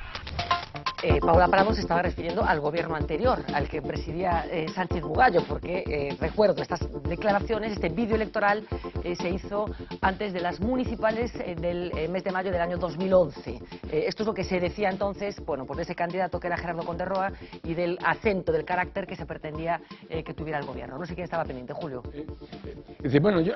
Paula Prado se estaba refiriendo al gobierno anterior, al que presidía Sánchez Bugallo, porque recuerdo estas declaraciones, este vídeo electoral se hizo antes de las municipales del mes de mayo del año 2011. Esto es lo que se decía entonces, bueno, pues de ese candidato que era Gerardo Conde Roa y del acento, del carácter que se pretendía que tuviera el gobierno. No sé quién estaba pendiente, Julio. Dice, bueno, yo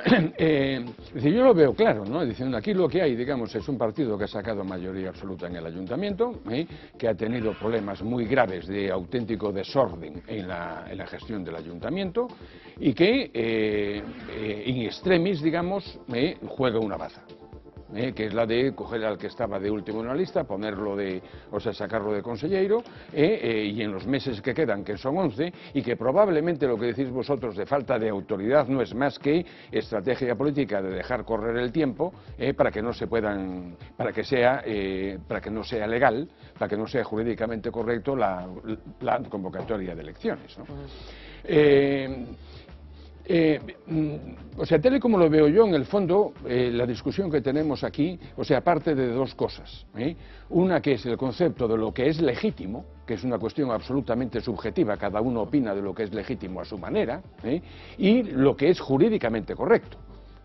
lo veo claro, ¿no? Diciendo, aquí lo que hay, digamos, es un partido que ha sacado mayoría absoluta en el ayuntamiento, que ha tenido problemas muy graves de auténtico desorden en la gestión del ayuntamiento y que in extremis, digamos, juega una baza. Que es la de coger al que estaba de último en la lista, sacarlo de conselleiro, y en los meses que quedan, que son 11, y que probablemente lo que decís vosotros de falta de autoridad no es más que estrategia política de dejar correr el tiempo para que no sea legal, para que no sea jurídicamente correcto la convocatoria de elecciones, ¿no? Tal y como lo veo yo, en el fondo, la discusión que tenemos aquí, parte de 2 cosas. Una que es el concepto de lo que es legítimo, que es una cuestión absolutamente subjetiva, cada uno opina de lo que es legítimo a su manera, y lo que es jurídicamente correcto.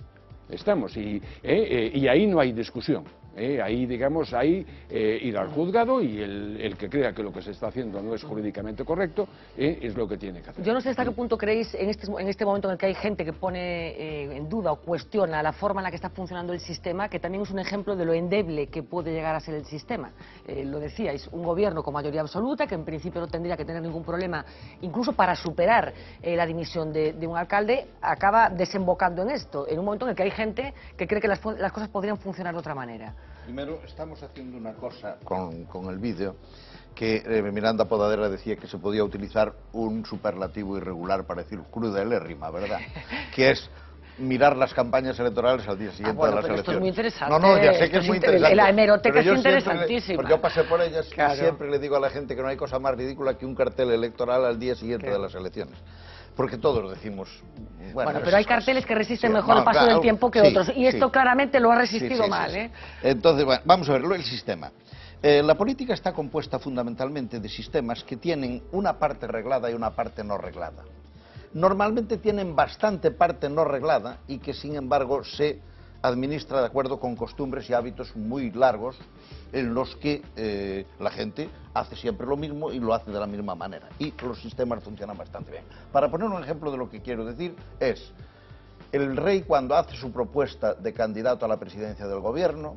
Y ahí no hay discusión. Ahí, digamos, ir al juzgado y el que crea que lo que se está haciendo no es jurídicamente correcto es lo que tiene que hacer. Yo no sé hasta qué punto creéis, en este momento en el que hay gente que pone en duda o cuestiona la forma en la que está funcionando el sistema, que también es un ejemplo de lo endeble que puede llegar a ser el sistema. Lo decíais, un gobierno con mayoría absoluta, que en principio no tendría que tener ningún problema, incluso para superar la dimisión de un alcalde, acaba desembocando en esto, en un momento en el que hay gente que cree que las cosas podrían funcionar de otra manera. Primero, estamos haciendo una cosa con el vídeo que Miranda Podadera decía que se podía utilizar un superlativo irregular para decir crudelérrima, ¿verdad? Que es mirar las campañas electorales al día siguiente de las elecciones. Esto es muy interesante. No, ya sé que es muy interesante. La hemeroteca es interesantísima. Porque yo pasé por ellas y siempre le digo a la gente que no hay cosa más ridícula que un cartel electoral al día siguiente de las elecciones. Porque todos decimos... Bueno, pero hay carteles que resisten mejor el paso del tiempo que otros. Y esto claramente lo ha resistido mal. Entonces, bueno, vamos a ver, el sistema. La política está compuesta fundamentalmente de sistemas que tienen una parte reglada y una parte no reglada. Normalmente tienen bastante parte no reglada y que, sin embargo, se administra de acuerdo con costumbres y hábitos muy largos en los que la gente hace siempre lo mismo y lo hace de la misma manera. Y los sistemas funcionan bastante bien. Para poner un ejemplo de lo que quiero decir el rey, cuando hace su propuesta de candidato a la presidencia del gobierno,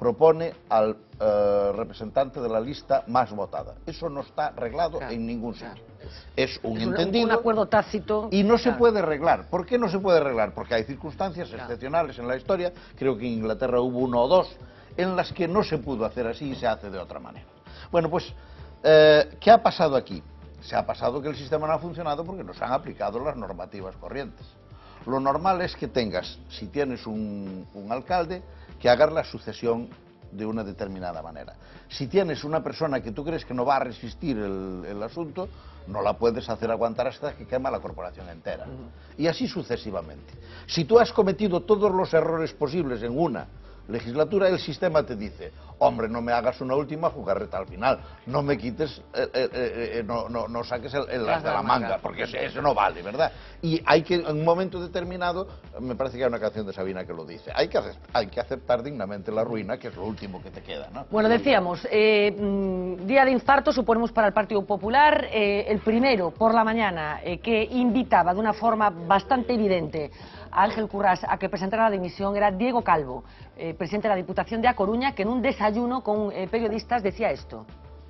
propone al representante de la lista más votada. Eso no está arreglado en ningún sitio. Es un entendido. Un acuerdo tácito. Y no se puede arreglar. ¿Por qué no se puede arreglar? Porque hay circunstancias excepcionales en la historia, creo que en Inglaterra hubo 1 o 2, en las que no se pudo hacer así y se hace de otra manera. Bueno, pues, ¿qué ha pasado aquí? Se ha pasado que el sistema no ha funcionado porque no se han aplicado las normativas corrientes. Lo normal es que tengas, si tienes un alcalde, que hagas la sucesión de una determinada manera. Si tienes una persona que tú crees que no va a resistir el asunto, no la puedes hacer aguantar hasta que quema la corporación entera. Y así sucesivamente. Si tú has cometido todos los errores posibles en una legislatura, el sistema te dice: hombre, no me hagas una última jugarreta al final, no me quites, no saques el as de la manga, porque eso no vale, ¿verdad? Y hay que, en un momento determinado, me parece que hay una canción de Sabina que lo dice, hay que aceptar dignamente la ruina, que es lo último que te queda, ¿no? Bueno, decíamos, día de infarto suponemos para el Partido Popular, el primero por la mañana que invitaba de una forma bastante evidente a Ángel Currás a que presentara la dimisión era Diego Calvo, presidente de la Diputación de A Coruña, que en un desayuno con periodistas decía esto.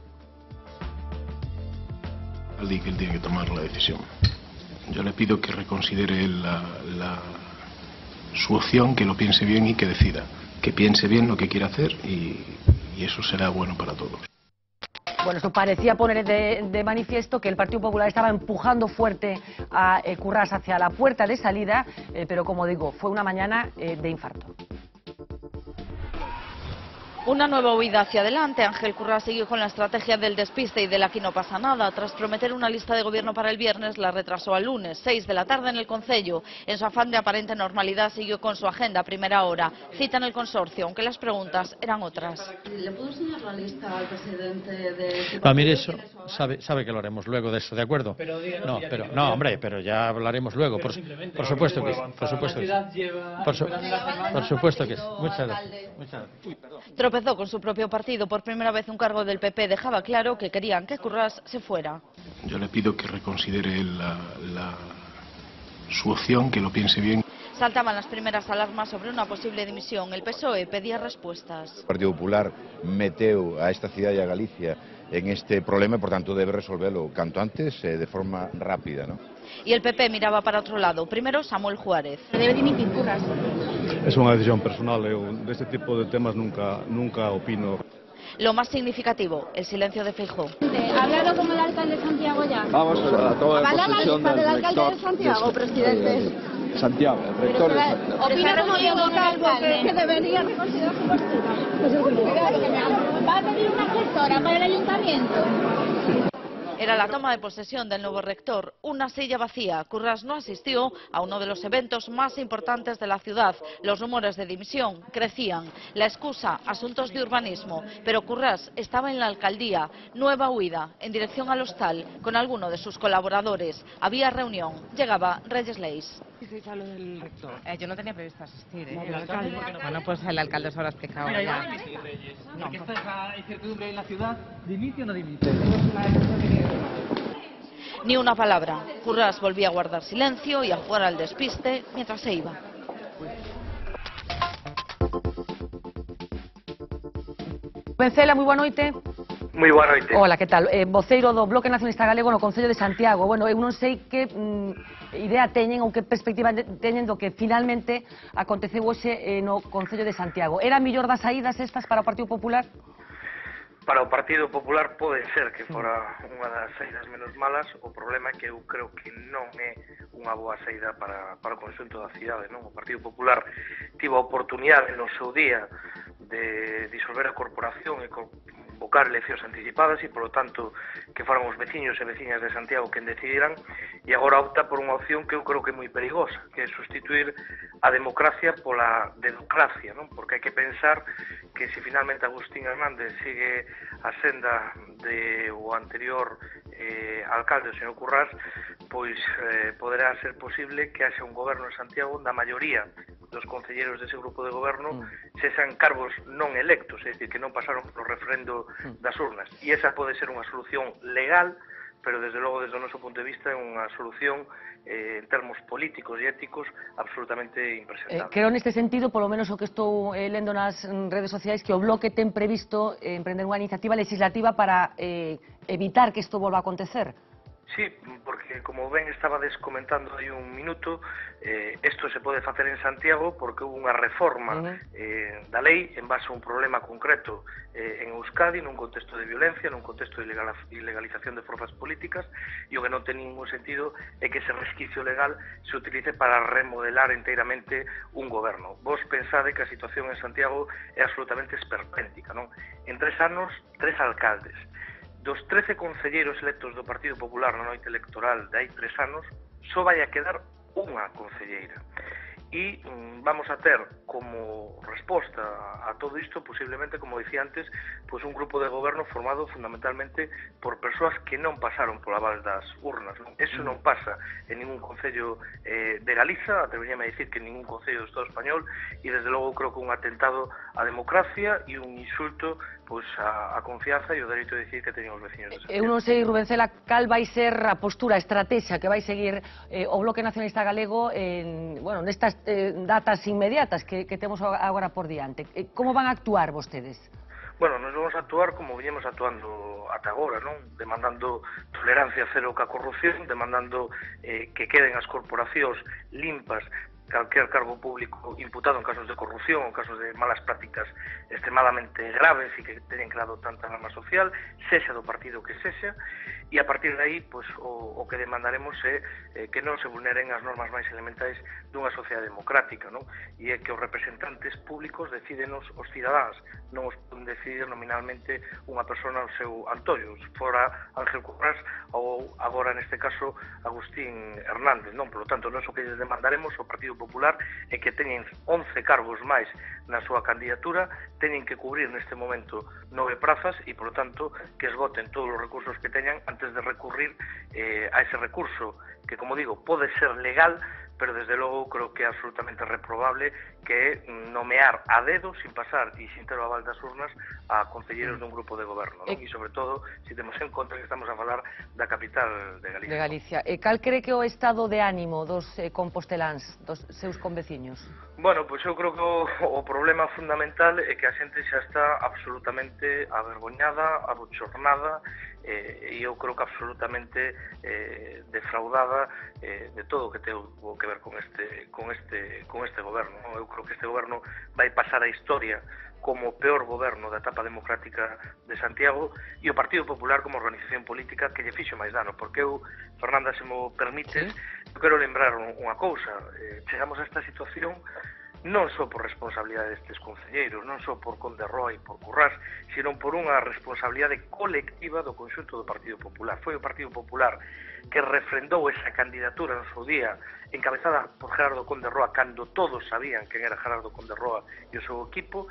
Al día que él tiene que tomar la decisión. Yo le pido que reconsidere su opción, que lo piense bien y que decida. Que piense bien lo que quiere hacer y eso será bueno para todos. Bueno, esto parecía poner de manifiesto que el Partido Popular estaba empujando fuerte a Currás hacia la puerta de salida, pero como digo, fue una mañana de infarto. Una nueva huida hacia adelante. Ángel Currás siguió con la estrategia del despiste y del aquí no pasa nada. Tras prometer una lista de gobierno para el viernes, la retrasó al lunes, 6 de la tarde en el Concello. En su afán de aparente normalidad siguió con su agenda a primera hora. Cita en el consorcio, aunque las preguntas eran otras. ¿Le puedo enseñar la lista al presidente de... Mire, eso sabe que lo haremos luego de eso, ¿de acuerdo? No, hombre, pero ya hablaremos luego. Por supuesto que sí. Por supuesto que sí. Muchas gracias. Tropezó con su propio partido. Por primera vez un cargo del PP dejaba claro que querían que Currás se fuera. Yo le pido que reconsidere su opción, que lo piense bien. Saltaban las primeras alarmas sobre una posible dimisión. El PSOE pedía respuestas. O Partido Popular meteu a esta cidade e a Galicia en este problema e, por tanto, debe resolverlo canto antes de forma rápida, ¿no? Y el PP miraba para otro lado. Primero Samuel Juárez. Debe dimitir Currás. Es unha decisión personal, eu deste tipo de temas nunca opino. Lo más significativo, el silencio de Feijóo. ¿Ha hablado con el alcalde de Santiago ya? Vamos a toma de posesión del alcalde de Santiago, presidente. Santiago, el rector de Santiago. ¿Opina como Diego Calvo que debería reconsiderar su postura? ¿Va a pedir una gestora para el ayuntamiento? Era la toma de posesión del nuevo rector, una silla vacía. Currás no asistió a uno de los eventos más importantes de la ciudad. Los rumores de dimisión crecían. La excusa, asuntos de urbanismo. Pero Currás estaba en la alcaldía. Nueva huida, en dirección al hostal, con alguno de sus colaboradores. Había reunión. Llegaba Reyes Leis. Del rector. Yo no tenía previsto asistir. No, ¿El alcalde? Bueno, pues el alcalde se habrá explicado. Mira, ya. ¿va a dimitir, Reyes? Porque esta es la incertidumbre en la ciudad. ¿Dimite o no dimite? Ni una palabra. Currás volvía a guardar silencio y a jugar al despiste mientras se iba. Vencela, moi boa noite. Moi boa noite. Hola, que tal? Voceiro do Bloque Nacionalista Galego no Concello de Santiago. Bueno, eu non sei que idea teñen ou que perspectiva teñen do que finalmente aconteceu hoxe no Concello de Santiago. Era a mellor das saídas estas para o Partido Popular? Para o Partido Popular pode ser que fora unha das saídas menos malas. O problema é que eu creo que non é unha boa saída para o conxunto da cidade, non? O Partido Popular tivo a oportunidade no seu día de disolver a corporación e convocar eleccións anticipadas e, polo tanto, que foran os veciños e veciñas de Santiago quen decidiran, e agora opta por unha opción que eu creo que é moi perigosa, que é sustituir a democracia pola dedocracia, non? Porque hai que pensar que se finalmente Agustín Hernández sigue a senda do anterior alcalde, o señor Currás, pois poderá ser posible que haxa un goberno en Santiago onde a maioría dos concelleiros dese grupo de goberno sexan cargos non electos, é dicir, que non pasaron polo referendo das urnas. E esa pode ser unha solución legal pero desde logo, desde o noso punto de vista, é unha solución en termos políticos e éticos absolutamente impresentable. Creo neste sentido, polo menos o que estou lendo nas redes sociais, que o Bloque ten previsto emprender unha iniciativa legislativa para evitar que isto volva a acontecer. Sí, porque como ben estabades comentando hai un minuto, isto se pode facer en Santiago porque houve unha reforma da lei en base a un problema concreto en Euskadi, nun contexto de violencia, nun contexto de ilegalización de forzas políticas, e o que non ten ningún sentido é que ese resquicio legal se utilice para remodelar enteiramente un goberno. Vos pensade que a situación en Santiago é absolutamente esperpéntica, non? En 3 anos, 3 alcaldes. Dos 13 concelleiros electos do Partido Popular na noite electoral de hai 3 anos, só vai a quedar unha concelleira. E vamos a ter como resposta a todo isto, posiblemente, como dicía antes, pues un grupo de goberno formado fundamentalmente por persoas que non pasaron pola aval das urnas. Eso non pasa en ningún concello de Galiza, atreveríame a dicir que en ningún concello do Estado español, e desde logo creo que un atentado á democracia e un insulto pois a confianza e o dereito de decidir que teñen os veciños de Santiago. Eu non sei, Rubén Cela, cal vai ser a postura, a estrategia que vai seguir o Bloque Nacionalista Galego nestas datas inmediatas que temos agora por diante. Como van a actuar vostedes? Bueno, nos vamos a actuar como viñemos actuando ata agora, non? Demandando tolerancia cero ca corrupción, demandando que queden as corporacións limpas calquer cargo público imputado en casos de corrupción ou en casos de malas prácticas extremadamente graves e que teñen creado tanta alarma social, sexa do partido que sexa, e a partir de aí pois, o que demandaremos é que non se vulneren as normas máis elementais dunha sociedade democrática, non? E é que os representantes públicos decídenos os cidadáns, non os poden decidir nominalmente unha persona ao seu antollo, fora Ángel Currás ou agora neste caso Agustín Hernández, non? Por lo tanto, nós o que demandaremos ao Partido Popular é que teñen 11 cargos máis na súa candidatura, teñen que cubrir neste momento 9 prazas e, por lo tanto, que esgoten todos os recursos que teñan antes de recurrir a ese recurso que, como digo, pode ser legal, pero desde logo creo que é absolutamente reprobable que é nomear a dedo sin pasar e sin ter o aval das urnas a concelleiros dun grupo de goberno, non? E sobre todo, se temos en conta que estamos a falar da capital de Galicia. De Galicia. Cal cree que o estado de ánimo dos composteláns, dos seus conveciños? Bueno, pois eu creo que o problema fundamental é que a xente xa está absolutamente avergoñada, abochornada, e eu creo que absolutamente defraudada de todo o que ten que ver con este goberno. Eu creo que este goberno vai pasar a historia como o peor goberno da etapa democrática de Santiago e o Partido Popular como organización política que lle fixo máis dano, porque eu, Fernanda, se mo permites, eu quero lembrar unha cousa. Chegamos a esta situación non só por responsabilidade destes concelleiros, non só por Conde Roa e por Currás, sino por unha responsabilidade colectiva do conxunto do Partido Popular. Foi o Partido Popular que refrendou esa candidatura no seu día, encabezada por Gerardo Conde Roa, cando todos sabían quen era Gerardo Conde Roa e o seu equipo.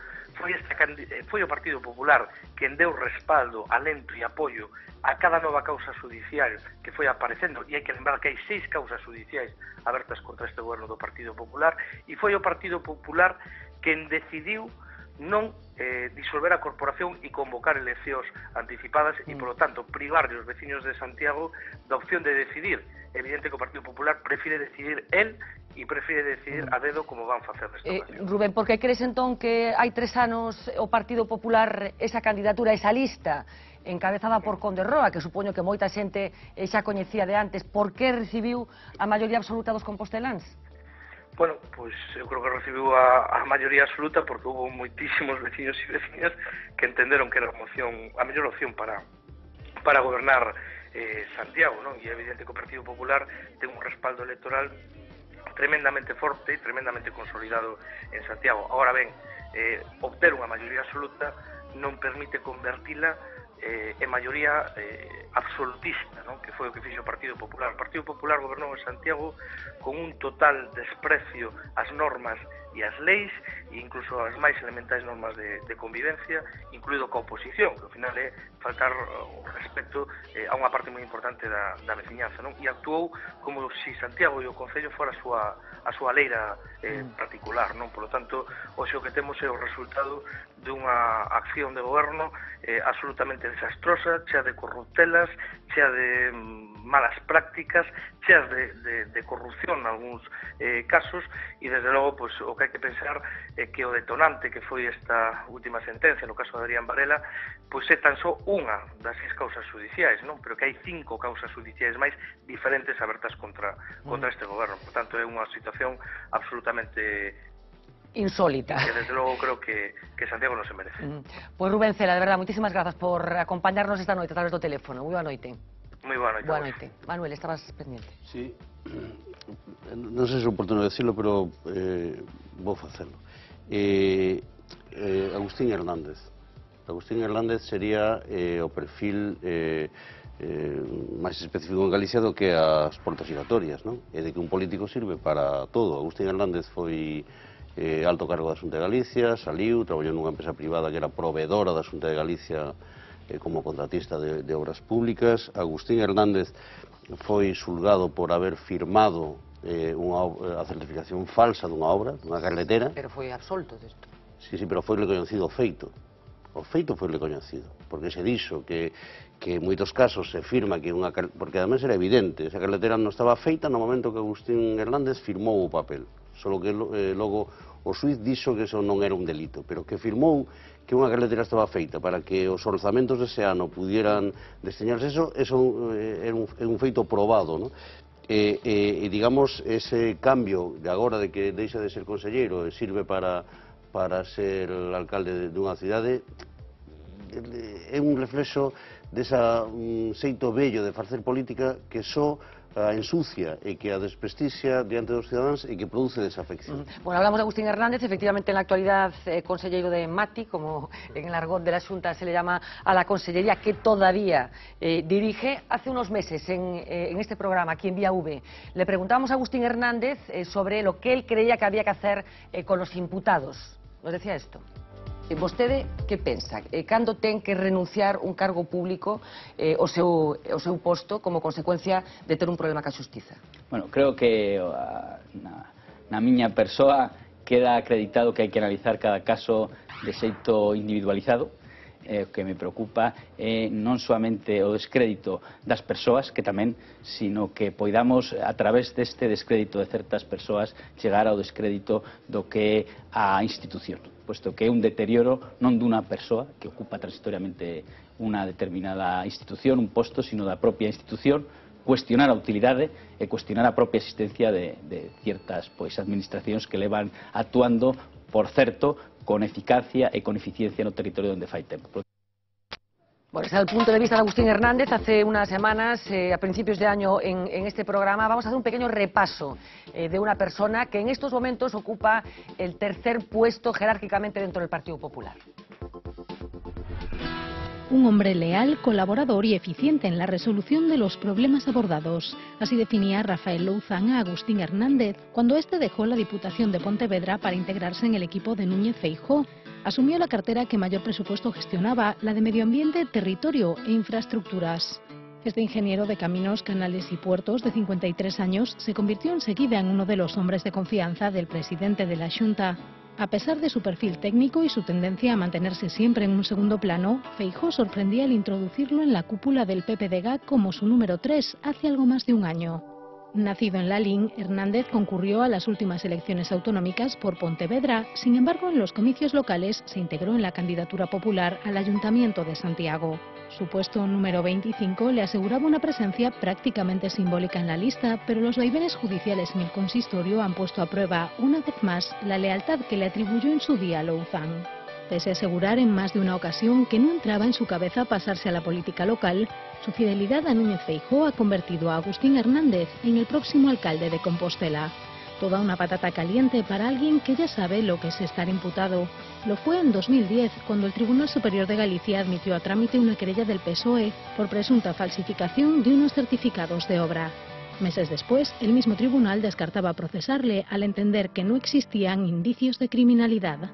Foi o Partido Popular quen deu respaldo, alento e apoio a cada nova causa judicial que foi aparecendo, e hai que lembrar que hai 6 causas judiciais abertas contra este goberno do Partido Popular, e foi o Partido Popular quen decidiu non disolver a corporación e convocar eleccións anticipadas e, polo tanto, privarle os veciños de Santiago da opción de decidir. É evidente que o Partido Popular prefire decidir él e prefire decidir a dedo como van facer nesta ocasión. Rubén, por que crees entón que hai 3 anos o Partido Popular, esa candidatura, esa lista encabezada por Conde Roa, que supoño que moita xente xa coñecía de antes, por que recibiu a maioría absoluta dos composteláns? Bueno, pois eu creo que recibiu a maioría absoluta porque houve moitísimos veciños e veciñas que entenderon que era a mellor opción para gobernar Santiago, non? E é evidente que o Partido Popular ten un respaldo electoral tremendamente forte e tremendamente consolidado en Santiago. Agora ben, obter unha maioría absoluta non permite convertila en maioría absolutista, non? Que foi o que fixo o Partido Popular. O Partido Popular gobernou en Santiago con un total desprecio ás normas e as leis e incluso as máis elementais normas de convivencia, incluído coa oposición, que ao final é faltar o respeto a unha parte moi importante da veciñanza, non? E actuou como se Santiago e o Concello fora a súa leira particular, non? Por lo tanto, hoxe o que temos é o resultado dunha acción de goberno absolutamente desastrosa, chea de corruptelas, chea de malas prácticas, cheas de corrupción en algúns casos, e desde logo pois, o que hai que pensar é que o detonante que foi esta última sentencia no caso de Adrián Varela pois é tan só unha das 6 causas judiciais, non? Pero que hai 5 causas judiciais máis diferentes abertas contra este goberno. Por tanto, é unha situación absolutamente insólita. Que desde logo creo que Santiago non se merece. Pois Rubén Cela, de verdad, moitísimas grazas por acompañarnos esta noite a través do teléfono. Moi boa noite. Moi boa noite. Boa noite. Manuel, estabas pendiente. Sí, non sei se é oportuno decirlo, pero vou facelo. Agustín Hernández. Agustín Hernández sería o perfil máis específico en Galicia do que as portas giratorias, non? É de que un político sirve para todo. Agustín Hernández foi alto cargo da Xunta de Galicia, saliu, traballou nunha empresa privada que era proveedora da Xunta de Galicia como contratista de obras públicas. Agustín Hernández foi xulgado por haber firmado a certificación falsa dunha obra, dunha carretera. Pero foi absolto desto. Sí, pero foi reconhecido o feito. O feito foi reconhecido, porque se dixo que en moitos casos se firma que porque ademais era evidente, esa carretera non estaba feita no momento que Agustín Hernández firmou o papel, solo que logo o xuiz dixo que eso non era un delito, pero que firmou que unha carretera estaba feita para que os orzamentos dese ano pudieran deseñarse, eso é un feito probado, non? E digamos, ese cambio de agora de que deixa de ser conselleiro e sirve para ser alcalde dunha cidade é un reflexo desa xeito bello de facer política que só a ensucia e que a desprestigia diante dos cidadáns e que produce desafección. Bueno, hablamos de Agustín Hernández, efectivamente en la actualidad conselleiro de MATI, como en el argot de la Xunta se le llama a la consellería que todavía dirige. Hace unos meses en este programa, aquí en Vía V, le preguntábamos a Agustín Hernández sobre lo que él creía que había que hacer con los imputados. Nos decía isto. Vostede que pensa? Cando ten que renunciar un cargo público o seu posto como consecuencia de ter un problema ca xustiza? Bueno, creo que na miña persoa queda acreditado que hai que analizar cada caso de xeito individualizado. O que me preocupa é non soamente o descrédito das persoas, que tamén, sino que poidamos, a través deste descrédito de certas persoas, chegar ao descrédito do que é a institución, puesto que é un deterioro non dunha persoa que ocupa transitoriamente unha determinada institución, un posto, sino da propia institución, cuestionar a utilidade e cuestionar a propia existencia de ciertas administracións que levan actuando, por certo, con eficacia e con eficiencia no territorio onde fai tempo. Bueno, está el punto de vista de Agustín Hernández. Hace unas semanas, a principios de año, en este programa, vamos a hacer un pequeño repaso de una persona que en estos momentos ocupa el tercer puesto jerárquicamente dentro del Partido Popular. Un hombre leal, colaborador y eficiente en la resolución de los problemas abordados. Así definía Rafael Louzán a Agustín Hernández cuando este dejó la Diputación de Pontevedra para integrarse en el equipo de Núñez Feijóo. Asumió la cartera que mayor presupuesto gestionaba, la de Medio Ambiente, Territorio e Infraestructuras. Este ingeniero de caminos, canales y puertos de 53 años se convirtió enseguida en uno de los hombres de confianza del presidente de la Xunta. A pesar de su perfil técnico y su tendencia a mantenerse siempre en un segundo plano, Feijóo sorprendía al introducirlo en la cúpula del PPDG como su número 3 hace algo más de un año. Nacido en Lalín, Hernández concurrió a las últimas elecciones autonómicas por Pontevedra. Sin embargo, en los comicios locales se integró en la candidatura popular al Ayuntamiento de Santiago. Su puesto número 25 le aseguraba una presencia prácticamente simbólica en la lista, pero los vaivenes judiciales en el consistorio han puesto a prueba, una vez más, la lealtad que le atribuyó en su día Louzán. Pese a asegurar en más de una ocasión que no entraba en su cabeza pasarse a la política local, su fidelidad a Núñez Feijóo ha convertido a Agustín Hernández en el próximo alcalde de Compostela. Toda una patata caliente para alguien que ya sabe lo que es estar imputado. Lo fue en 2010, cuando el Tribunal Superior de Galicia admitió a trámite una querella del PSOE por presunta falsificación de unos certificados de obra. Meses después, el mismo tribunal descartaba procesarle al entender que no existían indicios de criminalidad.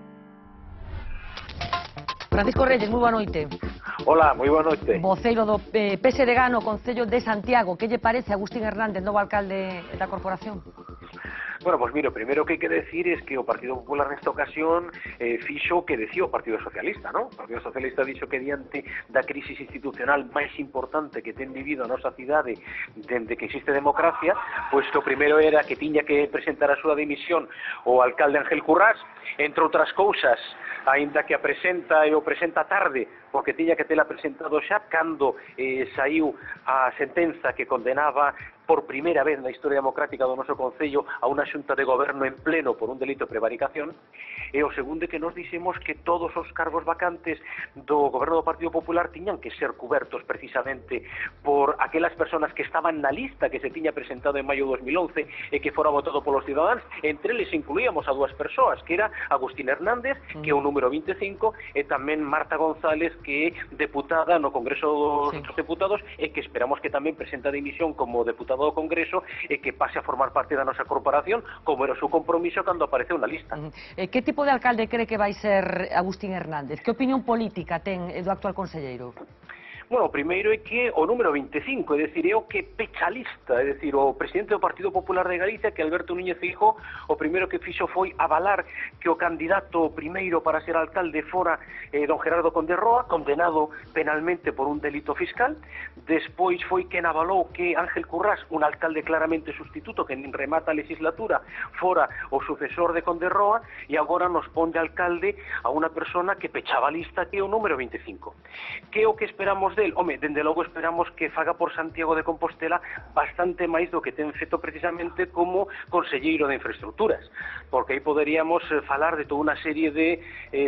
Francisco Reyes, moi boa noite. Hola, moi boa noite. Voceiro do PSDG no Concello de Santiago. Que lle parece a Agustín Hernández, novo alcalde da corporación? Bueno, pues mira, o primeiro que hai que decir é que o Partido Popular nesta ocasión fixo o que decía o Partido Socialista, non? O Partido Socialista dixo que diante da crisis institucional máis importante que ten vivido a nosa cidade dende que existe democracia, pois que o primeiro era que tiña que presentar a súa dimisión o alcalde Ángel Currás, entre outras cousas, aínda que a presenta e o presenta tarde, porque tiña que tela presentado xa cando saiu a sentenza que condenaba por primeira vez na historia democrática do noso Concello a unha xunta de goberno en pleno por un delito de prevaricación, e o segundo é que nos dixemos que todos os cargos vacantes do goberno do Partido Popular tiñan que ser cubertos precisamente por aquelas persoas que estaban na lista que se tiña presentado en maio de 2011 e que fora votado polos cidadáns. Entre eles incluíamos a dúas persoas, que era Agustín Hernández, que é o número 25, e tamén Marta González, que é deputada no Congreso dos Deputados e que esperamos que tamén presenta dimisión como deputada do Congreso e que pase a formar parte da nosa corporación, como era o seu compromiso cando apareceu na lista. Que tipo de alcalde cree que vai ser Agustín Hernández? Que opinión política ten do actual conselleiro? Bueno, o primeiro é que o número 25, é dicir, é o que pecha a lista, é dicir, o presidente do Partido Popular de Galicia, que Alberto Núñez Feijóo, o primeiro que fixo foi avalar que o candidato primeiro para ser alcalde fora don Gerardo Conde Roa, condenado penalmente por un delito fiscal. Despois foi quen avalou que Ángel Currás, un alcalde claramente sustituto que nin remata a legislatura, fora o sucesor de Conde Roa, e agora nos pon de alcalde a unha persona que pechaba a lista, que é o número 25. Que é o que esperamos del? Home, dende logo esperamos que faga por Santiago de Compostela bastante máis do que ten feito precisamente como conselleiro de infraestructuras, porque aí poderíamos falar de toda unha serie de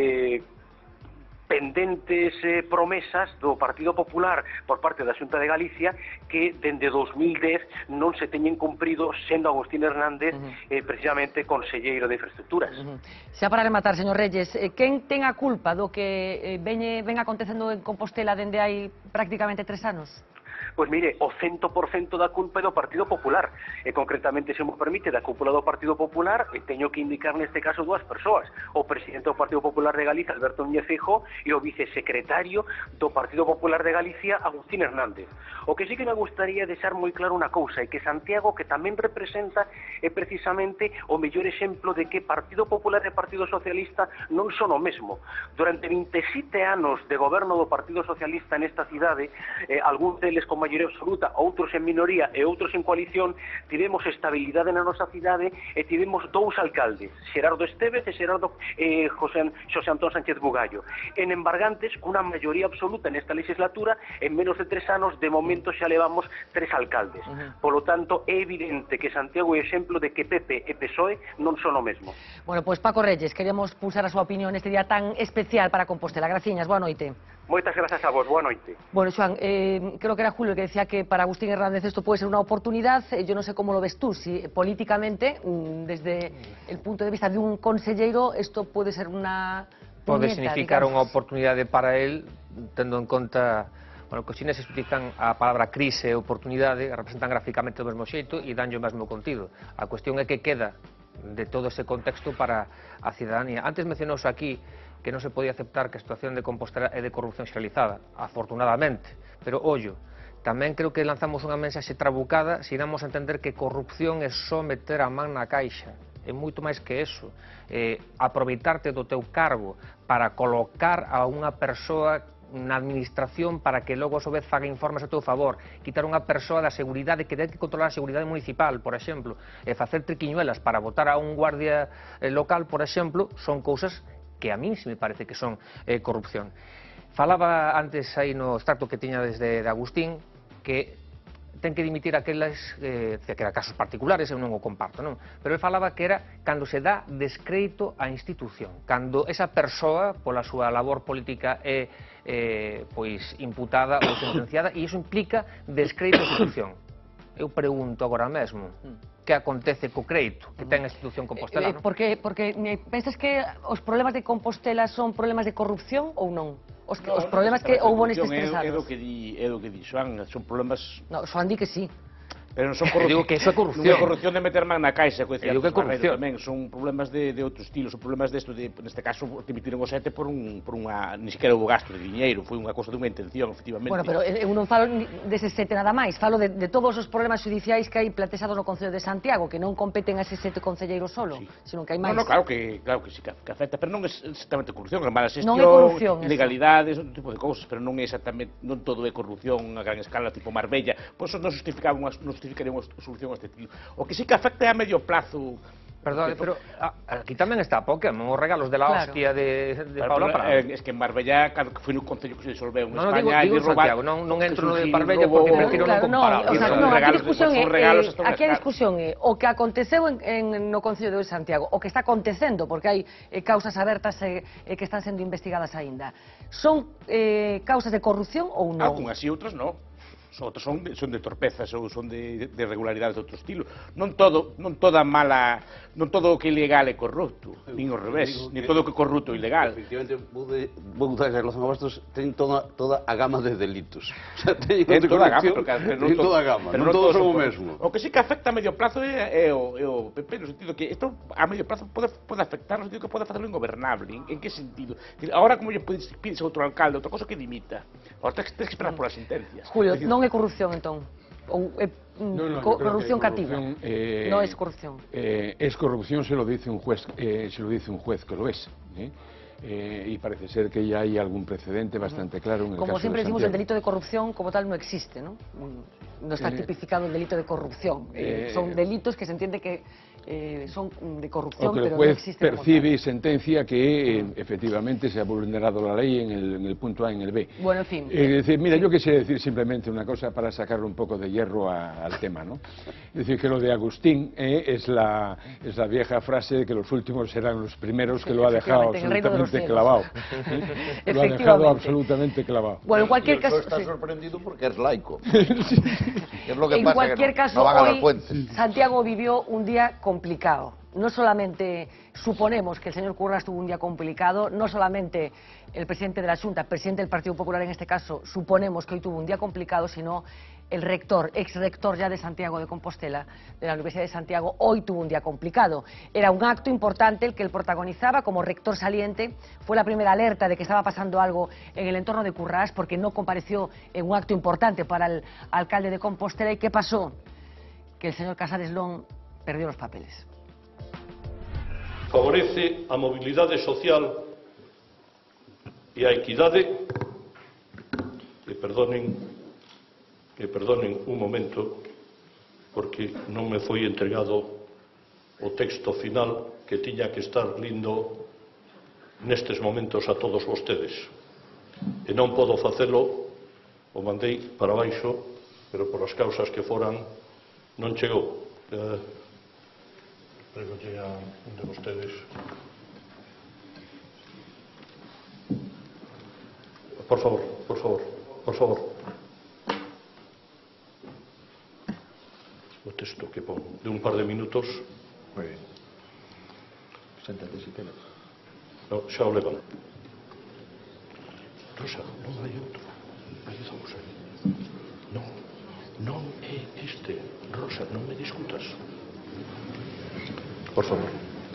pendentes promesas do Partido Popular por parte da Xunta de Galicia que dende 2010 non se teñen cumprido, sendo Agustín Hernández precisamente conselleiro de infraestructuras. Xa para rematar, señor Reyes, quen ten a culpa do que ven acontecendo en Compostela dende hai prácticamente 3 anos? Pois mire, o 100% da culpa é do Partido Popular, e concretamente, se me permite, da cúpula do Partido Popular, e teño que indicar neste caso dúas persoas, o presidente do Partido Popular de Galicia, Alberto Núñez Feijóo, e o vicesecretario do Partido Popular de Galicia, Agustín Hernández. O que sí que me gustaría deixar moi claro unha cousa, é que Santiago, que tamén representa, é precisamente o mellor exemplo de que Partido Popular e Partido Socialista non son o mesmo. Durante 27 anos de goberno do Partido Socialista nesta cidade, algúns deles con maioría absoluta, outros en minoría e outros en coalición, tivemos estabilidade na nosa cidade e tivemos dous alcaldes, Xerardo Estévez e Xosé Antón Sánchez Bugallo. En embargantes, cunha maioría absoluta nesta legislatura, en menos de 3 anos, de momento xa levamos 3 alcaldes. Polo tanto, é evidente que Santiago é exemplo de que PP e PSOE non son o mesmo. Bueno, pois Paco Reyes, queremos pulsar a súa opinión neste día tan especial para Compostela. Graciñas, boa noite. Moitas grazas a vos, boa noite. Bueno, Joan, creo que era Julio el que decía que para Agustín Hernández esto puede ser una oportunidad. Yo no sé cómo lo ves tú, si políticamente, desde el punto de vista de un consellero, esto puede ser una pode significar unha oportunidade para él, tendo en conta, bueno, que os chineses utilizan a palabra crise e oportunidade, representan gráficamente do mesmo xeito e danlle o mesmo contido. A cuestión é que queda de todo ese contexto para a cidadanía. Antes mencionouse aquí que non se podía aceptar que a situación de Compostela é de corrupción xeralizada, afortunadamente, pero ollo, tamén creo que lanzamos unha mensaxe trabucada se damos a entender que corrupción é só meter a man na caixa, é moito máis que eso, aproveitarte do teu cargo para colocar a unha persoa na administración para que logo a súa vez faga informes a teu favor, quitar unha persoa da seguridade que ten que controlar a seguridade municipal, por exemplo, e facer triquiñuelas para votar a un guardia local, por exemplo, son cousas que a mí se me parece que son corrupción. Falaba antes aí no extracto que tiña desde Agustín que ten que dimitir aquelas que eran casos particulares, eu non o comparto, non? Pero ele falaba que era cando se dá descrédito á institución, cando esa persoa pola súa labor política é pois imputada ou sentenciada, e iso implica descrédito á institución. Eu pregunto agora mesmo, que acontece co crédito que ten a institución compostelana? Porque pensas que os problemas de Compostela son problemas de corrupción ou non? Os problemas que houbo nestes 3 anos. É do que di Xoan, son problemas... No, Xoan di que sí. Pero non son corrupción. Digo que iso é corrupción. Non é corrupción de meter man na caixa, Digo que é corrupción. tamén, son problemas de outro estilo, son problemas desto neste caso dimitiron o 7 por unha ni siquiera houve gasto de diñeiro, foi unha cousa dunha intención, efectivamente. Bueno, pero eu non falo deses 7 nada máis, falo de todos os problemas judiciais que hai plantexados no Concello de Santiago, que non competen a eses 7 concelleiros solo, sino que hai máis. No, claro que sí que afecta, pero non é exactamente corrupción, é mala xestión, Non é corrupción, ilegalidades, un tipo de cousas, pero non é exactamente, non todo é corrupción a gran escala, tipo Marbella, pois non justificaría unha solución a este tipo. O que sí que afecta é a medio plazo. Perdón, pero aquí tamén está Pokémon, os regalos de la hostia de Paula Prado. Es que en Marbella, cando foi no Concello que se disolveu en España, digo Santiago, non entro no de Marbella porque prefiro non comparar. Aquí a discusión é o que aconteceu no Concello de Santiago, o que está acontecendo, porque hai causas abertas que están sendo investigadas aínda. Son causas de corrupción ou non? Algunhas e outras non. Outras son de torpezas ou son de irregularidades de outro estilo. Non todo o que é ilegal é corrupto, nin ao revés, nin todo o que é corrupto é ilegal. Efectivamente, vou dar en relación a bastos, ten toda a gama de delitos. Ten toda a gama, ten toda a gama, non todos son o mesmo. O que sí que afecta a medio plazo é o PP, no sentido que isto a medio plazo pode afectar, no sentido que pode facelo ingobernable. En que sentido? Agora, como lle pides a outro alcalde, outra cosa que dimita. Agora tens que esperar polas sentencias. Julio, non é corrupción, entón? Ou é corrupción cativa? Non é corrupción. Es corrupción, se lo dice un juez que lo es. Y parece ser que ya hay algún precedente bastante claro en el caso de Santiago. Como siempre decimos, el delito de corrupción como tal no existe, ¿no? No está tipificado el delito de corrupción. Son delitos que se entiende que son de corrupción, pero no existen. El juez percibe y sentencia que efectivamente se ha vulnerado la ley en el punto A y en el B. Bueno, en fin. Es decir, mira, yo quisiera decir simplemente una cosa para sacarle un poco de hierro al tema, ¿no? Es decir, que lo de Agustín es la vieja frase de que los últimos serán los primeros, que lo ha dejado absolutamente clavado. Lo ha dejado absolutamente clavado. Bueno, en cualquier caso... está sorprendido porque es laico. Es lo que en pasa, cualquier caso, hoy Santiago vivió un día complicado. No solamente suponemos que el señor Currás tuvo un día complicado, no solamente el presidente de la Xunta, presidente del Partido Popular en este caso, suponemos que hoy tuvo un día complicado, sino el rector, ex-rector ya de Santiago de Compostela, de la Universidad de Santiago, hoy tuvo un día complicado. Era un acto importante el que él protagonizaba como rector saliente. Fue la primera alerta de que estaba pasando algo en el entorno de Currás, porque no compareció en un acto importante para el alcalde de Compostela. ¿Y qué pasó? Que el señor Casares Lón perdió los papeles. Favorece a mobilidade social e a equidade. Que perdonen un momento, porque non me foi entregado o texto final que tiña que estar lindo nestes momentos a todos vostedes. E non podo facelo, o mandei para baixo, pero por as causas que foran non chegou. Pregolle a un de vostedes. Por favor. O texto que pon de un par de minutos. Muy bien. Séntate si queres. No, xa o levan. Rosa, non hai outro. Ayudamos aí. Non é este. Rosa, non me discutas. Por favor.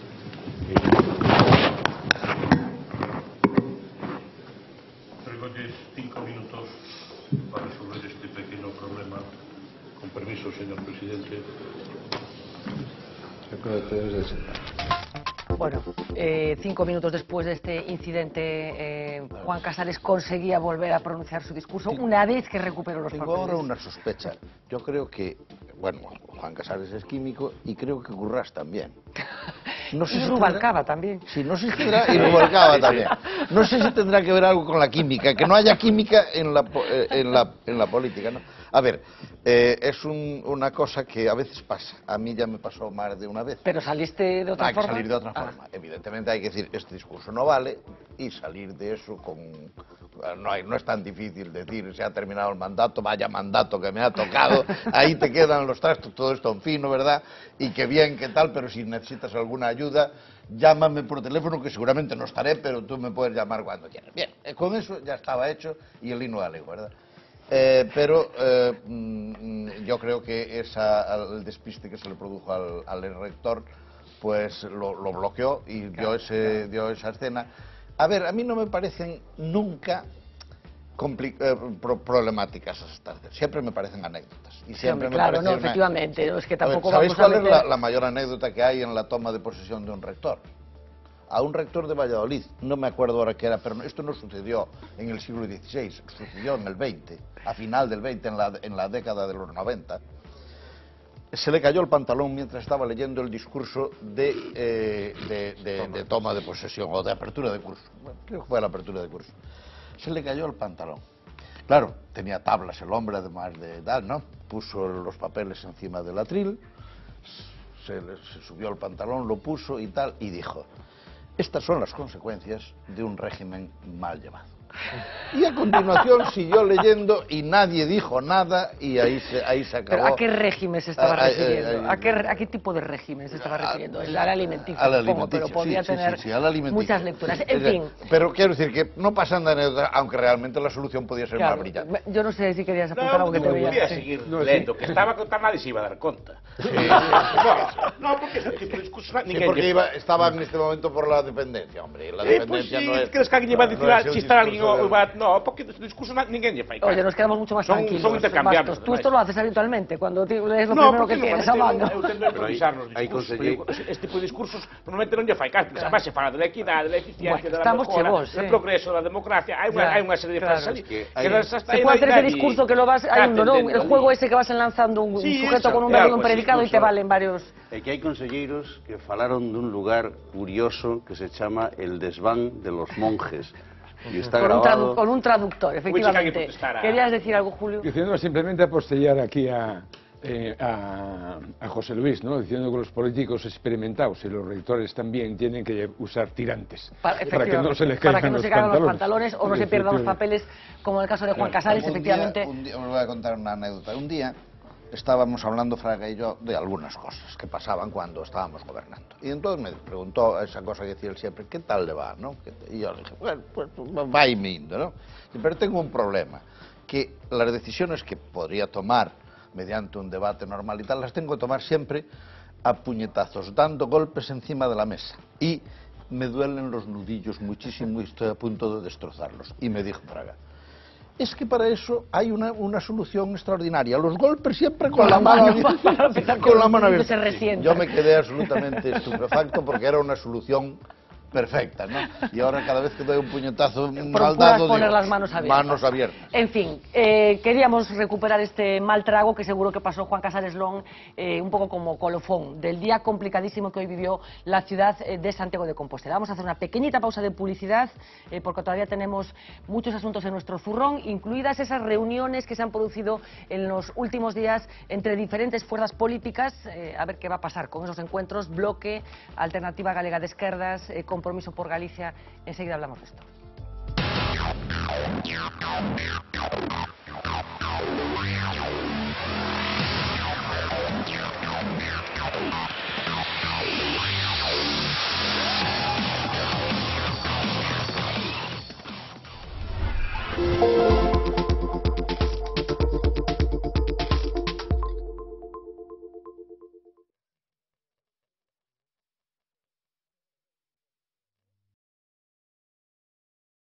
Pregolles 5 minutos para resolver este pequeno problema. Con permiso, señor presidente. Bueno, 5 minutos después de este incidente, Juan Casares conseguía volver a pronunciar su discurso una vez que recuperó los papeles. Tengo ahora una sospecha. Yo creo que, bueno, Juan Casares es químico y creo que Currás también. No sé si Rubalcaba también. Sí, no sé si tendrá, y Rubalcaba también. No sé si tendrá que ver algo con la química, que no haya química en la política, ¿no? A ver, es una cosa que a veces pasa. A mí ya me pasó más de una vez. Pero saliste de otra forma. Hay que salir de otra forma. Evidentemente hay que decir, este discurso no vale, y salir de eso con... No es tan difícil decir, se ha terminado el mandato, vaya mandato que me ha tocado, ahí te quedan los trastos, todo esto en fino, ¿verdad? Y qué bien, qué tal, pero si necesitas alguna ayuda, llámame por teléfono, que seguramente no estaré, pero tú me puedes llamar cuando quieras. Bien, con eso ya estaba hecho y el himno galego, ¿verdad? Pero yo creo que el despiste que se le produjo al rector pues lo bloqueó y dio esa escena. A ver, a mí no me parecen nunca problemáticas esas tardes, siempre me parecen anécdotas. Y siempre me claro, parece no, efectivamente, no, es que tampoco ¿sabéis vamos a cuál meter... es la mayor anécdota que hay en la toma de posesión de un rector? A un rector de Valladolid, no me acuerdo ahora qué era, pero esto no sucedió en el siglo XVI, sucedió en el XX, a final del XX, en la década de los 90. Se le cayó el pantalón mientras estaba leyendo el discurso de toma de posesión o de apertura de curso. Bueno, creo que fue la apertura de curso. Se le cayó el pantalón. Claro, tenía tablas el hombre, además de edad, ¿no? Puso los papeles encima del atril, se subió el pantalón, lo puso y tal, y dijo: estas son las consecuencias de un régimen mal llevado. Y a continuación siguió leyendo y nadie dijo nada y ahí se acabó. ¿Pero a qué régimen se estaba refiriendo? ¿A qué tipo de régimen se estaba refiriendo? Al alimenticio, supongo, pero podía tener muchas lecturas. En fin. Pero quiero decir que no pasan de anécdota, aunque realmente la solución podía ser más brillante. Yo no sé si querías apuntar algo que te veía. Podía seguir leyendo, que estaba contando, nadie se iba a dar cuenta. No, porque tu discurso porque estaba en este momento por la dependencia, hombre. La dependencia no es... ¿Crees que alguien iba a decir si está alguien... No, porque el discurso ninguén lle fai caso. Oye, nos quedamos mucho más tranquilos. Son intercambiables. Tú esto lo haces habitualmente, cuando lees lo primero que tienes a mano. Eu tendo a improvisarnos discursos. Este tipo de discursos normalmente non lle fai caso, porque además se fala da equidade, da eficiencia, da mejora, do progreso, da democracia. Hai unha serie de frases ali. Se puede hacer ese discurso que lo vas... Hay uno, ¿no? El juego ese que vas enlazando un sujeto con un verbo, un predicado y te valen varios... É que hai conselleiros que falaron dun lugar curioso que se chama el desván de los monjes. Y está grabado... Con un traductor, efectivamente. ¿Querías decir algo, Julio? Diciendo simplemente apostellar aquí a José Luis, ¿no? Diciendo que los políticos experimentados y los rectores también tienen que usar tirantes para que no se les caigan los pantalones o no se pierdan los papeles, como en el caso de Juan Casares, efectivamente. Os voy a contar una anécdota. Un día estábamos hablando, Fraga y yo, de algunas cosas que pasaban cuando estábamos gobernando. Y entonces me preguntó esa cosa que decía él siempre: ¿qué tal le va, no? Y yo le dije: bueno, pues va y mindo, ¿no? Pero tengo un problema, que las decisiones que podría tomar mediante un debate normal y tal, las tengo que tomar siempre a puñetazos, dando golpes encima de la mesa. Y me duelen los nudillos muchísimo y estoy a punto de destrozarlos. Y me dijo Fraga: es que para eso hay una solución extraordinaria. Los golpes siempre con la mano abierta. Con la mano abierta. Yo me quedé absolutamente estupefacto porque era una solución perfecta, ¿no? Y ahora cada vez que doy un puñetazo mal dado, poner digo, las manos abiertas. En fin, queríamos recuperar este mal trago que seguro que pasó Juan Casares Long, un poco como colofón del día complicadísimo que hoy vivió la ciudad de Santiago de Compostela. Vamos a hacer una pequeñita pausa de publicidad porque todavía tenemos muchos asuntos en nuestro zurrón, incluidas esas reuniones que se han producido en los últimos días entre diferentes fuerzas políticas. A ver qué va a pasar con esos encuentros. Bloque, Alternativa Galega de Esquerdas, Compromiso por Galicia. Enseguida hablamos de esto.